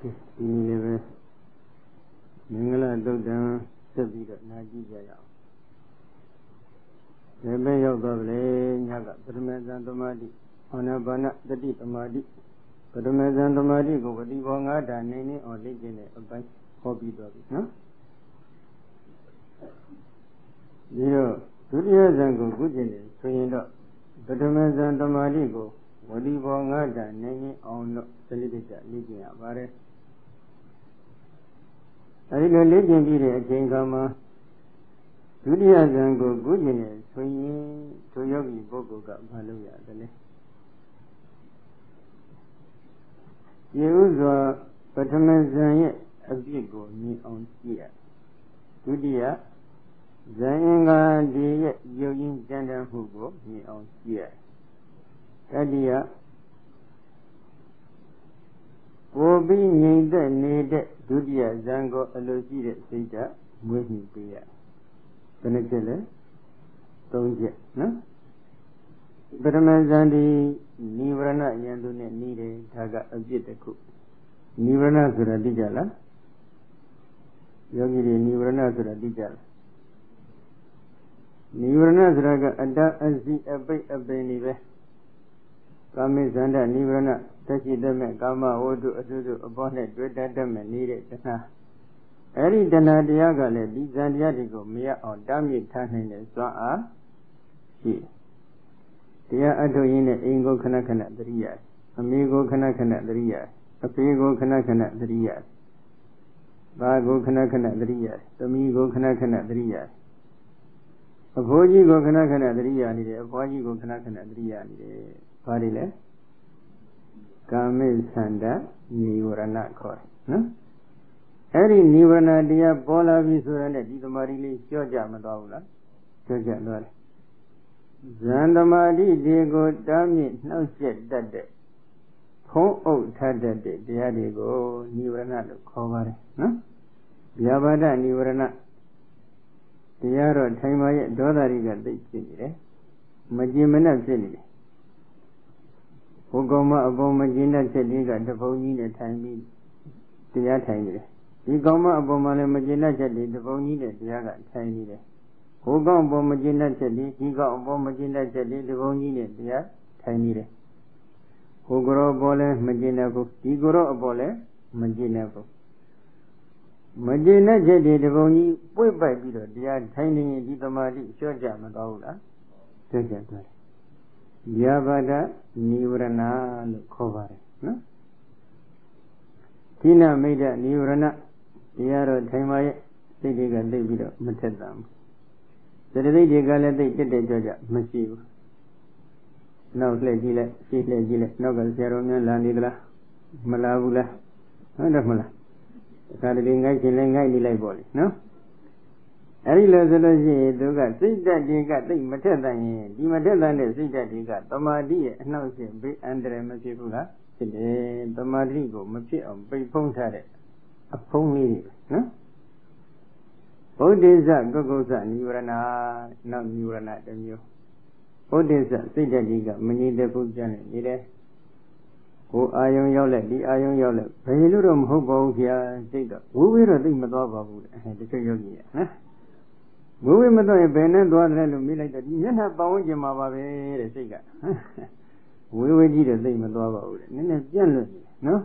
ဒီနေ့လည်းပဲမင်္ဂလာတုတ်တံဆက်ပြီးတော့နာကြည့်ကြရအောင်။လည်းပဲရောက်သွားပြီညကပထမဇန်သမာဓိအာနာပါနတတိသမာဓိပထမဇန်သမာဓိကိုဝတိဘော၅ဓာတ်နေနေအောင်လေ့ကျင့်တဲ့အပိုင်းဟောပြီးသွားပြီနော်။ဒီတော့ဒုတိယဇန်ကိုကုကျင့်တယ်ဆိုရင်တော့ပထမဇန်သမာဓိကိုဝတိဘော၅ဓာတ်နေနေအောင်လို့စနစ်တကျလေ့ကျင့်ရပါတယ်။အဲဒီလိုလေ့ကျင့်ပြီးတဲ့အချိန်ခါမှာဒုတိယဇန်ကိုကုကျင့်တယ်ဆိုရင်ထိုယောဂီပုဂ္ဂိုလ်ကမလုပ်ရတယ်လေ။ဒီဥစွာပထမဇန်ရဲ့အပြစ်ကိုမြင်အောင်ကြည့်ရဒုတိယဇန်အင်္ဂါဒီရဲ့ရုပ်ရင်းကြံ့တမ်းမှုကိုမြင်အောင်ကြည့်ရတတိယပိုပြီးငြိမ်သက်နေတဲ့ဒုတိယဇန်ကိုအလိုရှိတဲ့စိတ်ဓာတ်မွေးမြူပေးရဘယ်နှချက်လဲ၃ချက်နော်ပထမဇန်ဒီနိဗ္ဗာန်ယန္တုနဲ့နေတယ်ဒါကအပြစ်တစ်ခုနိဗ္ဗာန်ဆိုတာသိကြလားယောဂီတွေနိဗ္ဗာန်ဆိုတာသိကြလားနိဗ္ဗာန်ဆိုတာကအတ္တအစီအပိတ်အပင်တွေပဲကာမိဇန္ဒနိဗ္ဗာန်တက်ရှိတတ်မဲ့ကာမဝတ္ထုအထုထုအပေါ်နဲ့တွေ့တတ်မဲ့နေတဲ့တဏှာအဲ့ဒီတဏှာတရားကလည်းဒီဇန်တရားတွေကိုမရအောင်တားမြစ်ထားနိုင်တဲ့စွမ်းအားရှိတရားအထုရင်းနဲ့အိမ်ကိုခဏခဏသတိရအမေကိုခဏခဏသတိရအဖေကိုခဏခဏသတိရသားကိုခဏခဏသတိရသမီးကိုခဏခဏသတိရအဖိုးကြီးကိုခဏခဏသတိရနေတယ်အဖွားကြီးကိုခဏခဏသတိရနေတယ်ဘာတွေလဲကာမိသန္တာနိဝရဏခေါ်တယ်နော်အဲ့ဒီနိဝရဏတရားပေါ်လာပြီဆိုရင်ဒီသမာဓိလေးကြော့ကြမသွားဘူးလားကြော့ကြသွားတယ်ဇန်သမာဓိတွေကိုတားမြစ်နှောက်ယှက်တတ်တဲ့ဖုံးအုပ်ထတတ်တဲ့တရားတွေကိုနိဝရဏလို့ခေါ်ပါတယ်နော်ဗျာပါဒနိဝရဏတရားတော့ထိုင်ပါရဲ့ဒေါသတွေကသိဖြစ်နေတယ်မကြင်မနဲ့ဖြစ်နေတယ်ဘုကောင်မအပေါ်မကျင်တဲ့ချက်လေးကတပုံကြီးနဲ့ထိုင်ပြီးတရားထိုင်နေတယ်ဒီကောင်မအပေါ်မှာလည်းမကျင်တဲ့ချက်လေးတပုံကြီးနဲ့တရားကထိုင်နေတယ်ဘုကောင်အပေါ်မကျင်တဲ့ချက်လေးဒီကောင်အပေါ်မကျင်တဲ့ချက်လေးတပုံကြီးနဲ့တရားထိုင်နေတယ်ဘုကရောအပေါ်လည်းမကျင်တဲ့ဘူးဒီကရောအပေါ်လည်းမကျင်တဲ့ဘူးမကျင်တဲ့ချက်တွေတပုံကြီးပွေ့ပိုက်ပြီးတော့တရားထိုင်နေရင်ဒီသမာဓိလျှော့ကြမသွားဘူးလားလျှော့ကြသွားတယ်ယာဘာဒနိဝရဏလို့ခေါ်ပါတယ်နော်ခိနမိတ်တနိဝရဏတရားတော့ထိုင်ပါရဲ့စိတ်တွေကသိပြီးတော့မထက်တမ်းဘူးစေတသိက်တွေကလည်းသိတက်ကြကြမရှိဘူးနောက်လှည့်ကြည့်လိုက်ရှေ့လှည့်ကြည့်လိုက်နောက်ကဆရာတော်များလာနေသလားမလာဘူးလားဟုတ်တယ်မလားအခါတလေငိုက်ချင်လဲငိုက်နေလိုက်ပေါ့လေနော်အဲ့ဒီလိုဆိုလို့ရှိရင်သူကစိတ်ဓာတ်တွေကသိမထက်တန်ရင်ဒီမထက်တန်တဲ့စိတ်ဓာတ်တွေကသမာဓိရဲ့အနှောက်အယှက်ဘေးအန္တရာယ်မဖြစ်ဘူးလားဖြစ်တယ်သမာဓိကိုမဖြစ်အောင်ပိတ်ဖုံးထားတဲ့အဖုံးလေးတွေနော်ဗုဒ္ဓိစ္စကုက္ကုစ္စနိဝရဏနောက်နိဝရဏတစ်မျိုးဗုဒ္ဓိစ္စစိတ်ဓာတ်တွေကမငြိတဲ့ပုဂ္ဂိုလ်နဲ့နေတယ်ကိုအာယုံရောက်လက်ဒီအာယုံရောက်လက်ဘယ်လိုတော့မဟုတ်ပါဘူးခင်ဗျာစိတ်တော့ဝိဝေတော့သိမသွားပါဘူးတချို့ယောဂီရနော်ဝိဝေမတော့ရင်ဘယ်နဲ့သွားတယ်လို့မေးလိုက်တော့ဒီမျက်နှာပတ်ဝန်းကျင်မှာပါပဲတဲ့စိတ်ကဝိဝေကြီးတော့သိမသွားပါဘူးတဲ့နည်းနည်းပြန့်လွတ်နေနော်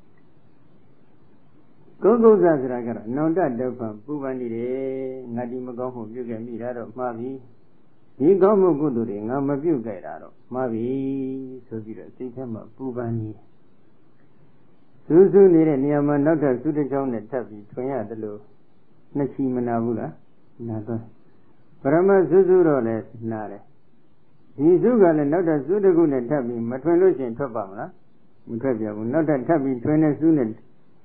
ကုက္ကုဇဆိုတာကတော့နောင်တတပံပူပန်နေတယ်ငါဒီမကောင်းမှုပြုခဲ့မိတာတော့မှားပြီဒီကောင်းမှုကုသိုလ်တွေငါမပြုခဲ့တာတော့မှားပြီဆိုပြီးတော့စိတ်ထဲမှာပူပန်နေစူးစူးနေတဲ့နေရာမှာနောက်ထပ်စူးတစ်ချောင်းနဲ့ထပ်ပြီးထွင်ရတယ်လို့နှစ်ချီမနာဘူးလားနာတော့ပရမစူးစူးတော့လည်းနာတယ်ဒီစူးကလည်းနောက်ထပ်စူးတစ်ခုနဲ့ထပ်ပြီးမထွင်လို့ရှိရင်ထွက်ပါမလားမထွက်ပြဘူးနောက်ထပ်ထပ်ပြီးထွင်တဲ့စူးနဲ့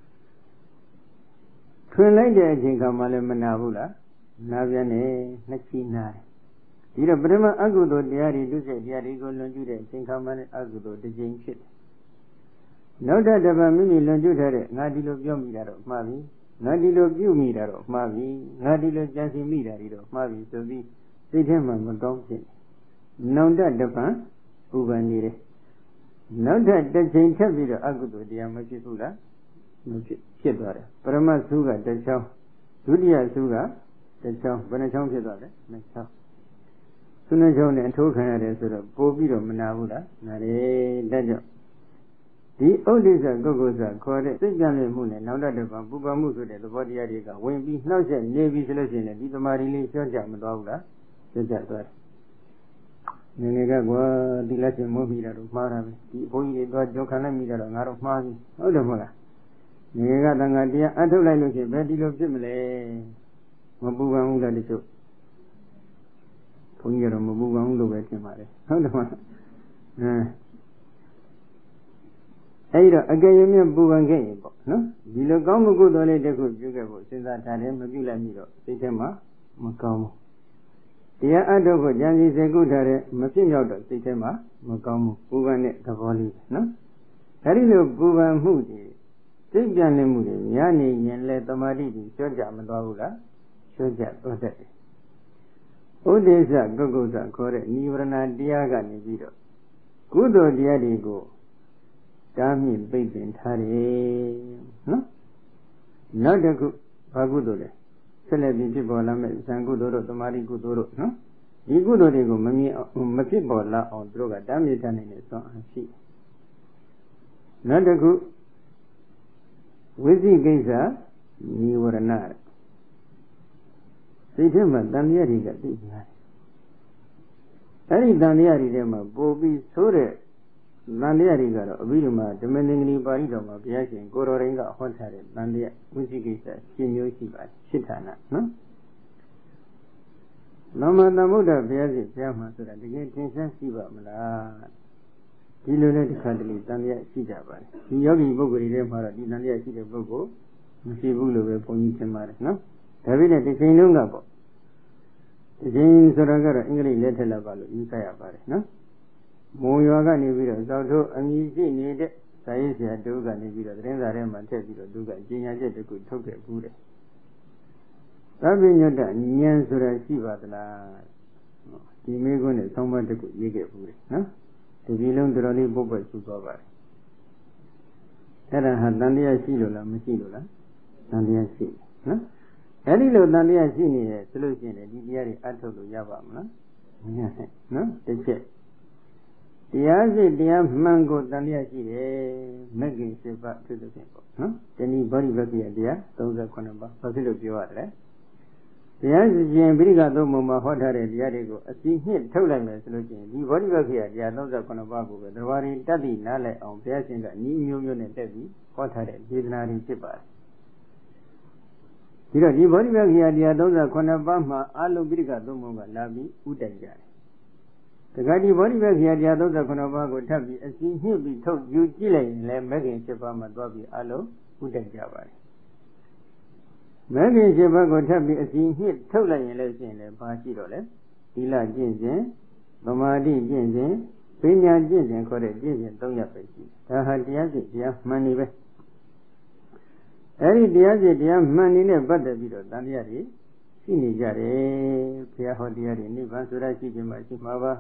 ထွင်လိုက်တဲ့အချိန်ခါမှလည်းမနာဘူးလားနာပြန်တယ်နှစ်ချီနာတယ်ဒီတော့ပထမအကုသိုလ်တရားတွေဒုစရိုက်တရားတွေကိုလွန်ကျူးတဲ့အချိန်ခါမှလည်းအကုသိုလ်တစ်ကြိမ်ဖြစ်တယ်နောက်ထပ်တစ်ပတ်မိမိလွန်ကျူးထားတဲ့ငါဒီလိုပြောမိတာတော့မှားပြီငါဒီလိုပြုမိတာတော့မှားပြီငါဒီလိုကြံစည်မိတာတွေတော့မှားပြီဆိုပြီးစိတ်ထဲမှာမကောင်းဖြစ်နောင်တတစ်ပတ်ဥပ္ပန်နေတယ်နောက်ထပ်တစ်ချိန်ထပ်ပြီးတော့အကုသိုလ်တရားမဖြစ်ဘူးလားဖြစ်သွားတယ်ပရမတ်စုကတစ်ချောင်းဒုတိယစုကတစ်ချောင်းဘယ်နှချောင်းဖြစ်သွားလဲနှစ်ချောင်းစုနှစ်ချောင်းနဲ့အထိုးခံရတယ်ဆိုတော့ပို့ပြီးတော့မနာဘူးလားနားတယ်ဒါကြောင့်ဒီဥဒိစ္စကုက္ကုစခေါ်တဲ့စိတ်ကြံ့မှုနဲ့နောက်တစ်ပါးပူပန်မှုဆိုတဲ့သဘောတရားတွေကဝင်ပြီးနှောက်ယှက်နေပြီးဆိုလို့ရှိရင်ဒီသမာဓိလေးလျှော့ကြမသွားဘူးလားလျှော့ကြသွားတယ်ငယ်ငယ်ကကွာဒီလက်ချင်းမိုးမိတာတော့မှားတာပဲဒီဘုန်းကြီးတွေတော့ကြောခံလိုက်မိတာတော့ငါတော့မှားပြီဟုတ်တယ်မဟုတ်လားငယ်ငယ်ကတန်ခါတရားအထုတ်လိုက်လို့ရှိရင်ဘယ်ဒီလိုဖြစ်မလဲမပူပန်ဘူးလားတချို့ဘုန်းကြီးကတော့မပူပန်ဘူးလို့ပဲထင်ပါတယ်ဟုတ်တယ်မဟုတ်လားအဲ့တော့အကယ်၍ပူပန်ခဲ့ရင်ပေါ့နော်ဒီလိုကောင်းမှုကုသိုလ်လေးတစ်ခုပြုခဲ့ဖို့စဉ်းစားထားတယ်မပြုလိုက်မိတော့စိတ်ထဲမှာမကောင်းဘူးတရားအထုတ်ကိုကြံစည်စေကုထားတဲ့မဖြစ်မြောက်တော့စိတ်ထဲမှာမကောင်းဘူးပူပန်တဲ့သဘောလေးပဲနော်အဲ့ဒီလိုပူပန်မှုတွေစိတ်ပြန်နေမှုတွေများနေရင်လည်းတမာတိတွေလျှော့ကြမသွားဘူးလားလျှော့ကြသွားတတ်တယ်ဥဒိစ္စကုက္ကုစခေါ်တဲ့နိဝရဏတရားကနေပြီးတော့ကုသိုလ်တရားတွေကိုတားမြစ်ပိတ်ပင်ထားတယ်နော်နောက်တစ်ခုဘာကုသိုလ်လဲဆက်လက်ပြီးဖြစ်ပေါ်လာမဲ့ဇံကုသိုလ်တို့တမာတိကုသိုလ်တို့နော်ဒီကုသိုလ်တွေကိုမဖြစ်ပေါ်လာအောင်သူတို့ကတားမြစ်ထားနိုင်တဲ့စွမ်းအားရှိတယ်နောက်တစ်ခုဝိသိကိစ္စနိဝရဏစိတ်ထဲမှာတန်မြတ်တွေကသိများတယ်အဲ့ဒီတန်မြတ်တွေထဲမှာပို့ပြီးဆိုးတဲ့တန်တရားတွေကတော့အဘိဓမ္မာဓမ္မသင်္ကနီပါဠိတော်မှာဘုရားရှင်ကိုတော်ရင်ကဟောထားတဲ့တန်တရားဝိသိကိစ္စရှင်မျိုးရှိပါတယ်၈ဌာနနော်လောမသမုဒ္ဒဘုရားရှင်ဘုရားမှာဆိုတာတကယ်သင်္ချာရှိပါမလားဒီလိုနဲ့တစ်ခါတလေတန်တရားရှိကြပါတယ်ဒီယောဂီပုဂ္ဂိုလ်တွေထဲမှာတော့ဒီတန်တရားရှိတဲ့ပုဂ္ဂိုလ်မရှိဘူးလို့ပဲဘုန်းကြီးထင်ပါတယ်နော်ဒါပေမဲ့ဒီချိန်လုံးကပေါ့ဒီချိန်ဆိုတာကတော့အင်္ဂလိပ်လက်ထက်လာပါလို့ယူဆရပါတယ်နော်မုံရွာကနေပြီးတော့ဇောက်ထုတ်အမည်ရှိနေတဲ့စာရေးဆရာတူကနေပြီးတော့သတင်းစာထဲမှာထည့်ပြီးတော့သူကကြေညာချက်တခုထုတ်ခဲ့ဘူးတယ်သဗ္ဗညတ္တဉာဏ်ဆိုတာရှိပါသလားဒီမိကုန်းနဲ့ဆောင်းပါးတခုရေးခဲ့ဘူးတယ်နော်ဒီဒီလုံးတော်တော်လေးပုတ်ပွက်ဆူသွားပါတယ်အဲ့ဒါဟာတန်တရားရှိလို့လားမရှိလို့လားတန်တရားရှိနော်အဲ့ဒီလိုတန်တရားရှိနေတယ်ဆိုလို့ရှိရင်ဒီတရားတွေအထုတ်လို့ရပါမလားမရနိုင်နော်တစ်ချက်တရားရှိတရားမှန်ကိုတန်တရားရှိတယ်မဂ္ဂင်7ပါးဖြစ်တဲ့ပေါ့နော်တဏှိဗောဓိပက္ခိယတရား38ပါးဘာဖြစ်လို့ပြောရတယ်တရားရှင်ပိဋကသုံးပုံမှာဟောထားတဲ့တရားတွေကိုအစီနှစ်ထုတ်လိုက်မယ်ဆိုလို့ရှိရင်ဒီဗောဓိပက္ခိယတရား38ပါးကိုပဲတဘာရီတတ်သိနားလည်အောင်ဘုရားရှင်ကဤမျိုးမျိုးနဲ့တက်ပြီးဟောထားတဲ့ဒေသနာတွေဖြစ်ပါတယ်ဒီတော့ဒီဗောဓိပက္ခိယတရား38ပါးမှာအလုံးပိဋကသုံးပုံကလာပြီးဥတိုင်ကြတယ်တခါဒီဗောဓိပက္ခိယတရား38ပါးကိုထပ်ပြီးအစီနှစ်ပြီးထုတ်ယူကြည့်လိုက်ရင်လည်းမဂ္ဂင်7ပါးမှာသွားပြီးအလုံးဥတိုင်ကြပါတယ်မဂ္ဂင်7ပါးကိုထပ်ပြီးအစီနှစ်ထုတ်လိုက်ရင်လည်းရှင်လည်းဘာရှိတော့လဲသီလကျင့်စဉ်သမာဓိကျင့်စဉ်ပညာကျင့်စဉ်ခေါ်တဲ့ကျင့်စဉ်3ရပ်ပဲရှိတယ်ဒါဟာတရားစစ်တရားမှန်နေပဲအဲဒီတရားစစ်တရားမှန်နေနဲ့ပတ်သက်ပြီးတော့တန်တရားတွေရှိနေကြတယ်ဘုရားဟောတရားတွေနိဗ္ဗာန်ဆိုတာရှိခြင်းမှရှိမှာပါ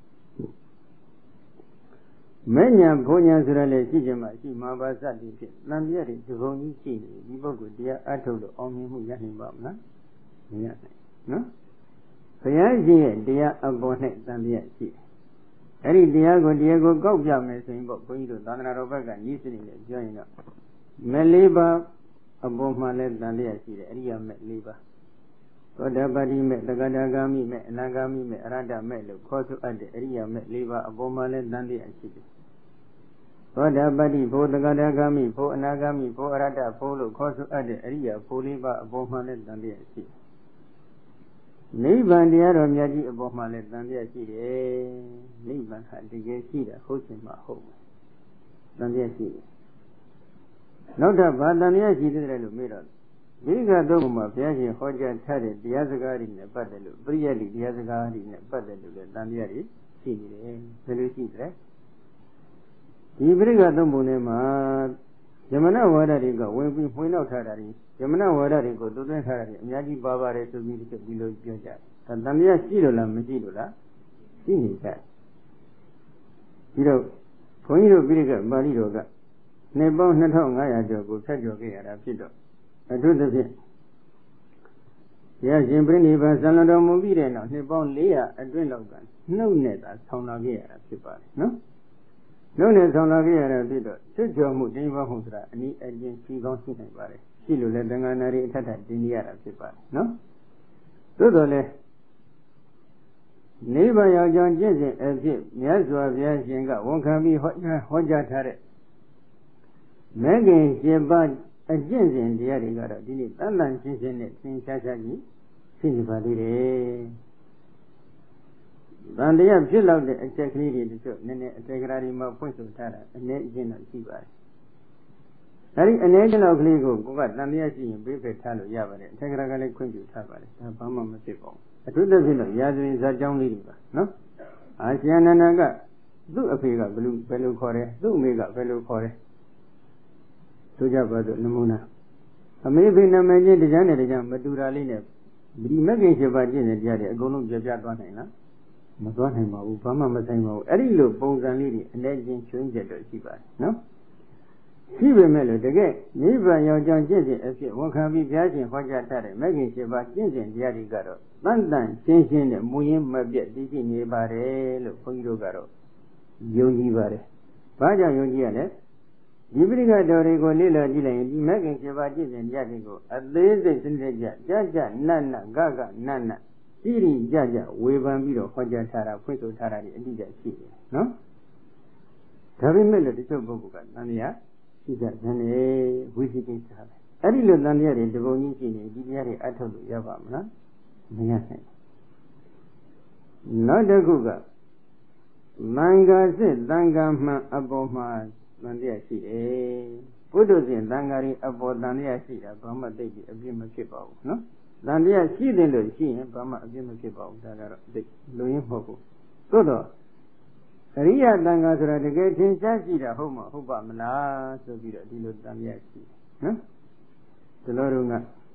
မဲ့ညာဘုံညာဆိုတာလည်းရှိခြင်းမှရှိမှာပါစသည်ဖြင့်တန်တရားတွေဒီဘုံကြီးရှိနေဒီပုဂ္ဂိုလ်တရားအထုတ်လို့အောင်မြင်မှုရနိုင်ပါမလားမရနိုင်နော်ဘုရားရှင်ရဲ့တရားအပေါ်၌တန်တရားရှိတယ်အဲ့ဒီတရားကိုကောက်ပြမယ်ဆိုရင်ပေါ့ဘုန်းကြီးတို့သာသနာတော်ဘက်ကညီးစနစ်နဲ့ပြောရင်တော့မဲ့၄ပါးအပေါ်မှာလည်းတန်တရားရှိတယ်အရိယာမဲ့၄ပါးသောတာပတိမဲ့သက္ကတာဂ ामि မဲ့အနာဂ ामि မဲ့အရဟတမဲ့လို့ခေါ်ဆိုအပ်တဲ့အရိယာမဲ့၄ပါးအပေါ်မှာလည်းတန်တရားရှိတယ်သောတာပတိဘုသက္ကတာဂ ामि ဘုအနာဂ ामि ဘုအရဟတဘုလို့ခေါ်ဆိုအပ်တဲ့အရိယာဘု၄ပါးအပေါ်မှာလည်းတန်တရားရှိတယ်နိဗ္ဗာန်တရားတော်မြတ်ကြီးအပေါ်မှာလည်းတန်တရားရှိတယ်နိဗ္ဗာန်ဟာတကယ်ရှိတာဟုတ်ချင်မှဟုတ်မယ်တန်တရားရှိတယ်နောက်ထပ်ဘာတန်တရားရှိသေးတယ်လို့မေးတော့မိဂသုံးမှာဘုရားရှင်ဟောကြားထားတဲ့တရားစကားတွေနဲ့ပတ်သက်လို့ပရိယတ်တိတရားစကားတွေနဲ့ပတ်သက်လို့လည်းတန်တရားတွေရှိနေတယ်ဘယ်လိုရှိတယ်ဒီပရိယတ်သုံးပုံထဲမှာယမနဝါဒတွေကဝင်ပြီးမှွေနောက်ထားတာတွေယမနဝါဒတွေကိုသွင်းထားတာတွေအများကြီးပါပါတယ်ဆိုပြီးဒီလိုပြောကြတယ်ဒါတန်တရားရှိလို့လားမရှိလို့လားရှိနေကြတယ်ဒီတော့ဘုန်းကြီးတို့ပရိယတ်ပါဠိတော်ကနှစ်ပေါင်း2500ကျော်ကိုဖြတ်ကျော်ခဲ့ရတာဖြစ်တော့အထူးသဖြင့်ရရှင်ပြိဋိဘံဆံလွန်တော်မူပြီးတဲ့နောက်နှစ်ပေါင်း400အတွင်းလောက်ကနှုတ်နဲ့သာဆောင်လာခဲ့ရတာဖြစ်ပါတယ်နော်နှုတ်နဲ့ဆောင်လာခဲ့ရတာဖြစ်တော့ချွတ်ကျော်မှုတင်းပါမှုဆိုတာအနည်းအကျဉ်းရှိကောင်းရှိနိုင်ပါတယ်ရှိလို့လည်းသံဃာနာရီအထက်ထပ်တင်ရတာဖြစ်ပါတယ်နော်သို့တော်လည်းနိဗ္ဗာန်ရောက်ကြောင်းကျင့်စဉ်အဖြစ်မြတ်စွာဘုရားရှင်ကဝန်ခံပြီးဟောကြားထားတဲ့မဂ္ဂင်7ပါးအကျင့်စဉ်တရားတွေကတော့ဒီနေ့တန်တန်ရှင်းရှင်းနဲ့သင်ရှားရှားကြီးသိနေပါသေးတယ်။ဗန္တရားဖြစ်လောက်တဲ့အချက်ကလေးတွေတချို့နည်းနည်းအထေကရာတွေမှာဖွင့်ဆိုထားတာအနည်းအကျဉ်းတော့ရှိပါတယ်။အဲဒီအနည်းကျလောက်ကလေးကိုကိုကတန်တရားရှိရင်ပေးဖယ်ထားလို့ရပါတယ်။အထေကရာကလည်းခွင့်ပြုထားပါတယ်။ဒါဘာမှမဖြစ်ပါဘူး။အထူးသဖြင့်တော့ရာဇဝင်ဇာကြောင်းလေးတွေပါနော်။အာရှင်နန္ဒကသူ့အဖေကဘယ်လိုခေါ်တယ်သူ့အမေကဘယ်လိုခေါ်တယ်ဆိုကြပါစို့နမူနာအမေဖေနာမည်ချင်းတရားနဲ့တရားမတူတာလေးနဲ့ဒီမဂ္ဂင်7ပါးကျင့်တဲ့တရားတွေအကုန်လုံးပြပြသွားနိုင်လားမသွားနိုင်ပါဘူးဘာမှမဆိုင်ပါဘူးအဲ့ဒီလိုပုံစံလေးတွေအနေချင်းချွင်းချက်တော့ရှိပါတယ်နော်ရှိပေမဲ့လို့တကယ်နိဗ္ဗာန်ရောက်ကြောင်းကျင့်စဉ်အဖြစ်ဝန်ခံပြီးဘုရားရှင်ဟောကြားထားတဲ့မဂ္ဂင်7ပါးကျင့်စဉ်တရားတွေကတော့တန်တန်ရှင်းရှင်းနဲ့မူရင်းမပြတ်သိရှိနေပါတယ်လို့ဘုန်းကြီးတို့ကတော့ယုံကြည်ပါတယ်ဘာကြောင့်ယုံကြည်ရလဲဒီပရိက္ခတော်တွေကိုလေ့လာကြည့်လိုက်ရင်ဒီမဂ္ဂင်7ပါးကျင့်စဉ်တရားတွေကိုအသေးစိတ်စနစ်ကြနတ်နတ်တိရိကြဝေဖန်ပြီးတော့ဟောကြားထားတာဖွင့်ဆိုထားတာဒီအတိအကျရှိတယ်နော်ဒါပေမဲ့လည်းတချို့ပုဂ္ဂိုလ်ကတန်တရားရှိကြတယ်ဝိသိကိစ္စပဲအဲ့ဒီလိုတန်တရားတွေဒီပုံကြီးရှိနေဒီတရားတွေအထုတ်လို့ရပါမလားမရနိုင်နောက်တစ်ခုကမင်္ဂစစ်သံဃာမှန်အပေါ်မှာတန်တရားရှိတယ်ပုဒ္ဓဇဉ်သံဃာရီအပေါ်တန်တရားရှိတာဘာမှသိပြီးအပြစ်မဖြစ်ပါဘူးနော်တန်တရားရှိတယ်လို့ရှိရင်ဘာမှအပြစ်မဖြစ်ပါဘူးဒါကတော့သိလူရင်းမဟုတ်ဘူးသို့တော့အရိယသံဃာဆိုတာတကယ်ထင်ရှားရှိတာဟုတ်ပါမလားဆိုပြီးတော့ဒီလိုတန်တရားရှိနော်ဒီလိုတော့က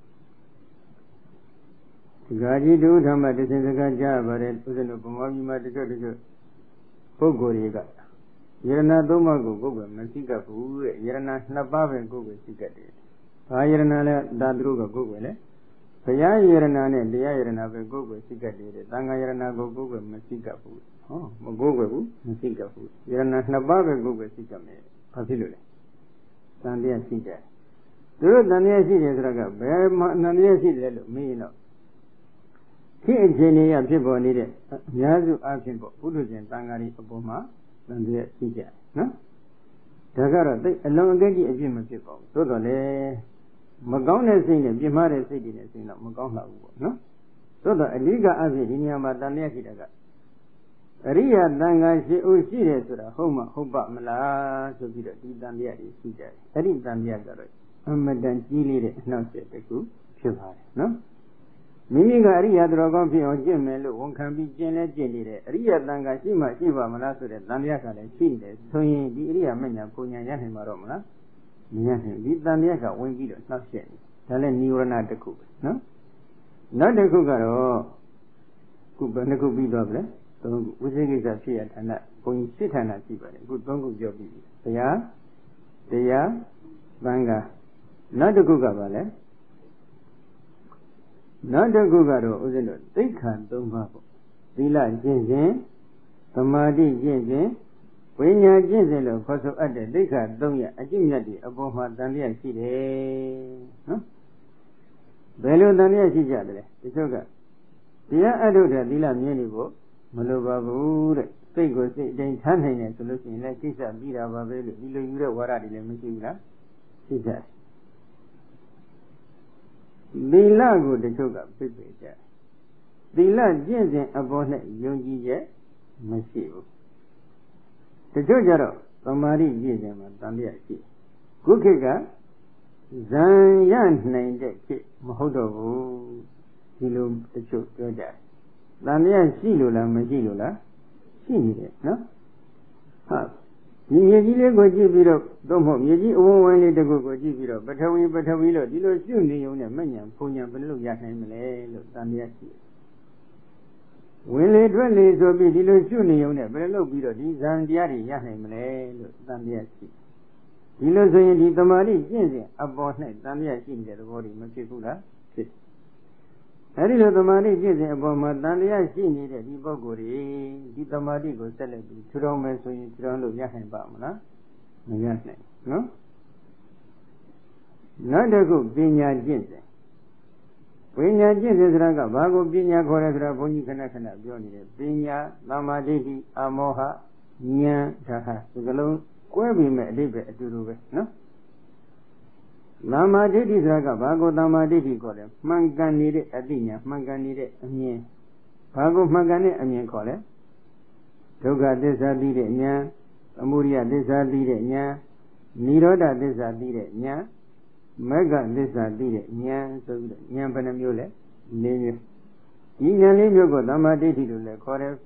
ဒီဃာကြီးတို့ဓမ္မတခြင်းစကားကြားပါတယ်ဥစ္စနဗမာပြည်မှာတချို့ပုဂ္ဂိုလ်တွေကယရဏသုံးပါးကိုကိုယ်ပဲမရှိကပ်ဘူးတဲ့ယရဏ2ပါးပဲကိုယ်ပဲရှိကပ်တယ်။ဘာယရဏလဲဒါသူတို့ကကိုယ်ပဲလေဘုရားယရဏနဲ့တရားယရဏပဲကိုယ်ပဲရှိကပ်တယ်တဲ့သံဃာယရဏကိုကိုယ်ပဲမရှိကပ်ဘူး။ဟောမကိုယ်ပဲဘူးမရှိကပ်ဘူးယရဏ2ပါးပဲကိုယ်ပဲရှိကပ်မယ်။ဘာဖြစ်လို့လဲ။သံတရားရှိတယ်။သူတို့သံတရားရှိတယ်ဆိုတာကဘယ်မှာသံတရားရှိတယ်လို့မေးရင်တော့ဒီအခြေအနေရဖြစ်ပေါ်နေတဲ့အများစုအဖြစ်ပေါ့ဘုဒ္ဓရှင်သံဃာတွေအပေါ်မှာတန်တရားရှိကြနော်ဒါကတော့သိအလုံးအကဲကြီးအဖြစ်မဖြစ်ပါဘူးသို့တော်လည်းမကောင်းတဲ့စိတ်နဲ့ပြင်းမာတဲ့စိတ်တွေနဲ့ဆိုရင်တော့မကောင်းလာဘူးပေါ့နော်သို့တော်အဓိကအဖြစ်ဒီနေရာမှာတန်တရားရှိတာကအရိယသံဃာရှိဦးရှိတယ်ဆိုတာဟုတ်ပါမလားဆိုပြီးတော့ဒီတန်တရားတွေရှိကြတယ်အဲ့ဒီတန်တရားကတော့အမတန်ကြီးလေးတဲ့အနှောက်အယှက်တစ်ခုဖြစ်ပါတယ်နော်မိမိကအရိယာတော်ကောင်းဖြစ်အောင်ကျင့်မယ်လို့ဝန်ခံပြီးကျင့်လဲကျင့်နေတယ်အရိယာတန်ခါရှိမှရှိပါမလားဆိုတဲ့တန်တရားကလည်းရှိတယ်ဆိုရင်ဒီအရိယာမညာပုံညာရနိုင်မှာတော့မလားမရနိုင်ဒီတန်တရားကဝင်ပြီးတော့နှောက်ယှက်နေဒါလည်းနိဝရဏတစ်ခုပဲနော်နောက်တစ်ခုကတော့ခုဘယ်နှခုပြီးတော့လဲသုံးခုဝိသေကိစ္စဖြစ်ရဌာနဘုံကြီး7ဌာနရှိပါတယ်အခု3ခုပြောပြီးဘုရားတရားသံဃာနောက်တစ်ခုကပါလဲနောက်တစ်ခုကတော့ဥစဉ်တို့သိက္ခာ3ပါးပေါ့သီလကျင့်စဉ်သမာဓိကျင့်စဉ်ဝိညာဉ်ကျင့်စဉ်လို့ခေါ်ဆိုအပ်တဲ့သိက္ခာ3ရအကျင့်မြတ်တွေအပေါ်မှာတန်တရားရှိတယ်နော်ဘယ်လိုတန်တရားရှိကြတယ်လဲဒီချုပ်ကတရားအထုတ်တဲ့သီလမြင်နေဖို့မလိုပါဘူးတဲ့စိတ်ကိုစိတ်အတိုင်းထားနိုင်တယ်ဆိုလို့ရှိရင်လည်းကိစ္စပြီးတာပါပဲလို့ဒီလိုယူတဲ့ဝါဒတွေလည်းမရှိဘူးလားရှိကြတယ်သီလကိုတချို့ကပြစ်ပယ်ကြသီလကျင့်စဉ်အပေါ်နဲ့ယုံကြည်ချက်မရှိဘူးတချို့ကြတော့သမာဓိကျင့်စဉ်မှာတန်တရားရှိခုခေတ်ကဇံရနိုင်တဲ့ခေတ်မဟုတ်တော့ဘူးဒီလိုတချို့ပြောကြတယ်တန်တရားရှိလို့လားမရှိလို့လားရှိနေတယ်နော်ဟာဒီမြေကြီးလေးကိုကြည့်ပြီးတော့သို့မဟုတ်မြေကြီးအဝန်းဝန်းလေးတစ်ခုကိုကြည့်ပြီးတော့ပထဝီလို့ဒီလိုရှုနေုံနဲ့မညံဖုန်ညံဘယ်လိုရနိုင်မလဲလို့တန်တရားရှိတယ်ဝင်လေထွက်လေဆိုပြီးဒီလိုရှုနေုံနဲ့ဘယ်လိုလုပ်ပြီးတော့ဒီဇံတရားတွေရနိုင်မလဲလို့တန်တရားရှိဒီလိုဆိုရင်ဒီသမာဓိကျင့်စဉ်အပေါ်၌တန်တရားရှိနေတဲ့သဘောတွေမဖြစ်ဘူးလားဖြစ်အဲဒီလိုသမာဓိကျင့်စဉ်အပေါ်မှာတန်တရားရှိနေတဲ့ဒီပုဂ္ဂိုလ်တွေဒီသမာဓိကိုဆက်လက်ပြီးထူထောင်မယ်ဆိုရင်ထူထောင်လို့ရနိုင်ပါမလားမရနိုင်နော်နောက်တစ်ခုပညာကျင့်စဉ်ပညာကျင့်စဉ်ဆိုတာကဘာကိုပညာခေါ်လဲဆိုတာဘုန်းကြီးခဏခဏပြောနေတယ်ပညာသမာဓိဋ္ဌိအမောဟဉာဏ်ဒါဟာဒီကလုံးကွဲပြီးမဲ့အဓိပ္ပာယ်အတူတူပဲနော်သမာဓိဋ္ဌိဆိုတာကဘာကိုသမာဓိဋ္ဌိခေါ်လဲမှန်ကန်နေတဲ့အသိဉာဏ်မှန်ကန်နေတဲ့အမြင်ဘာကိုမှန်ကန်တဲ့အမြင်ခေါ်လဲဒုက္ခသစ္စာသိတဲ့ဉာဏ်သမုဒယသစ္စာသိတဲ့ဉာဏ်និရောဓသစ္စာသိတဲ့ဉာဏ်မဂ္ဂသစ္စာသိတဲ့ဉာဏ်ဆိုပြီးတော့ဉာဏ်ဘယ်နှမျိုးလဲ၄မျိုးဒီဉာဏ်၄မျိုးကိုသမာဓိဋ္ဌိလို့လည်းခေါ်တယ်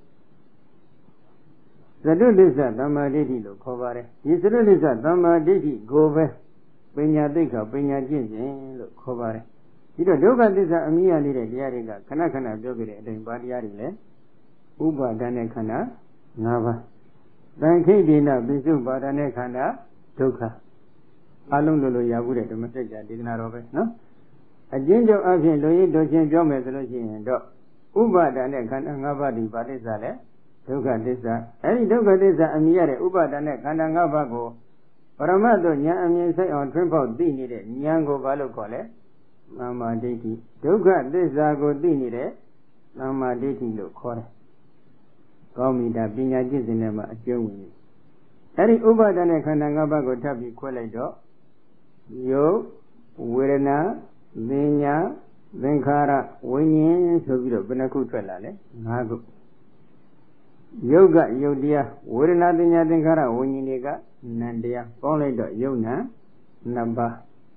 သတုသစ္စာသမာဓိဋ္ဌိလို့ခေါ်ပါတယ်ဒီသတုသစ္စာသမာဓိဋ္ဌိကိုပဲပညာသိက္ခာပညာကျင့်စဉ်လို့ခေါ်ပါတယ်ဒီတော့ဒုက္ခသစ္စာအမြင်ရနေတဲ့တရားတွေကခဏခဏပြောကြတဲ့အတိုင်းဘာတရားတွေလဲဥပါဒณะခန္ဓာ၅ပါးသံခိဋ္ဌိနပိစုပါဒณะခန္ဓာဒုက္ခအလုံးလို့ရဘူးတဲ့ဓမ္မစကြာဒေသနာတော်ပဲနော်အကျဉ်းချုပ်အဖြစ်လူရည်တို့ချင်းပြောမယ်ဆိုလို့ရှိရင်တော့ဥပါဒณะခန္ဓာ၅ပါးဒီဘာသစ္စာလဲဒုက္ခသစ္စာအဲဒီဒုက္ခသစ္စာအမြင်ရတဲ့ဥပါဒณะခန္ဓာ၅ပါးကိုပရမတ်တို့ဉာဏ်အမြင်ဆိုင်အောင်ထွန်းပေါက်သိနေတဲ့ဉာဏ်ကိုဘာလို့ခေါ်လဲသမ္မာဒိဋ္ဌိဒုက္ခသစ္စာကိုသိနေတဲ့သမ္မာဒိဋ္ဌိလို့ခေါ်တယ်ကောင်းပြီဒါပညာကျင့်စဉ်ထဲမှာအကျုံးဝင်ပြီအဲဒီဥပါဒณะခန္ဓာ၅ပါးကိုထပ်ပြီးခွဲလိုက်တော့ယုတ်ဝေဒနာသင်ညာသင်္ခါရဝိညာဉ်ဆိုပြီးတော့ဘယ်နှခုထွက်လာလဲ၅ခုယုတ်ကယုတ်တရားဝေဒနာသင်ညာသင်္ခါရဝိညာဉ်တွေကနံတရားပေါင်းလိုက်တော့ယုတ်နံနှစ်ပါး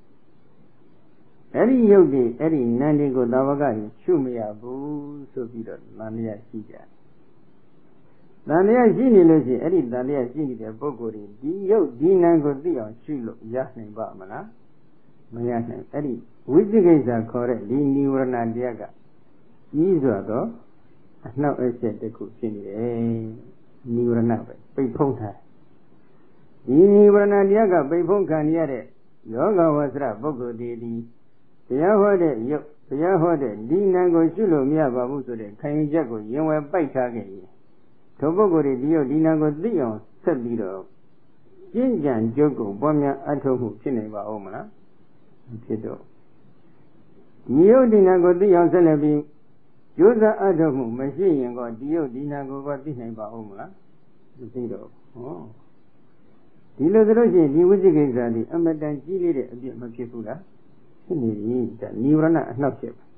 အဲ့ဒီယုတ်တွေအဲ့ဒီနံတွေကိုသာဝကရှုမရဘူးဆိုပြီးတော့သံဃာရှိကြသံဃာရှိနေလို့ရှိရင်အဲ့ဒီသံဃာရှိနေတဲ့ပုဂ္ဂိုလ်တွေဒီယုတ်ဒီနံကိုသိအောင်ရှုလို့ရနိုင်ပါမလားမရနိုင်အဲ့ဒီဝိသိကိစ္စခေါ်တဲ့ဒီနိဝရဏတရားကကြီးစွာသောအနှောက်အယှက်တစ်ခုဖြစ်နေတယ်နိဝရဏပဲပိတ်ဖုံးထားဒီနိဝရဏတရားကပိတ်ဖုံးခံရတဲ့ယောဂဝဆရပုဂ္ဂိုလ်တွေဒီတရားဟောတဲ့ယုတ်တရားဟောတဲ့ဒီနံကိုရှုလို့မရပါဘူးဆိုတဲ့ခံယူချက်ကိုရင်ဝယ်ပိုက်ထားခဲ့ရင်ထိုပုဂ္ဂိုလ်တွေဒီယုတ်ဒီနံကိုသိအောင်ဆက်ပြီးတော့ကျင့်ကြံကြုတ်ကိုပွားများအထောက်မှုဖြစ်နေပါဦးမလားမဖြစ်တော့ဒီယုတ်ဒီနံကိုသိအောင်ဆက်လက်ပြီးကျိုးစားအထောက်မှုမရှိရင်တော့ဒီယုတ်ဒီနံကိုသိနိုင်ပါဦးမလားမသိတော့ဟောဒီလိုဆိုလို့ရှိရင်ဒီဝိသိကိစ္စဒီအမတန်ကြီးလေးတဲ့အပြစ်မဖြစ်ဘူးလားဖြစ်နေပြီဒါနိဝရဏအနှောက်ဖြစ်ပါ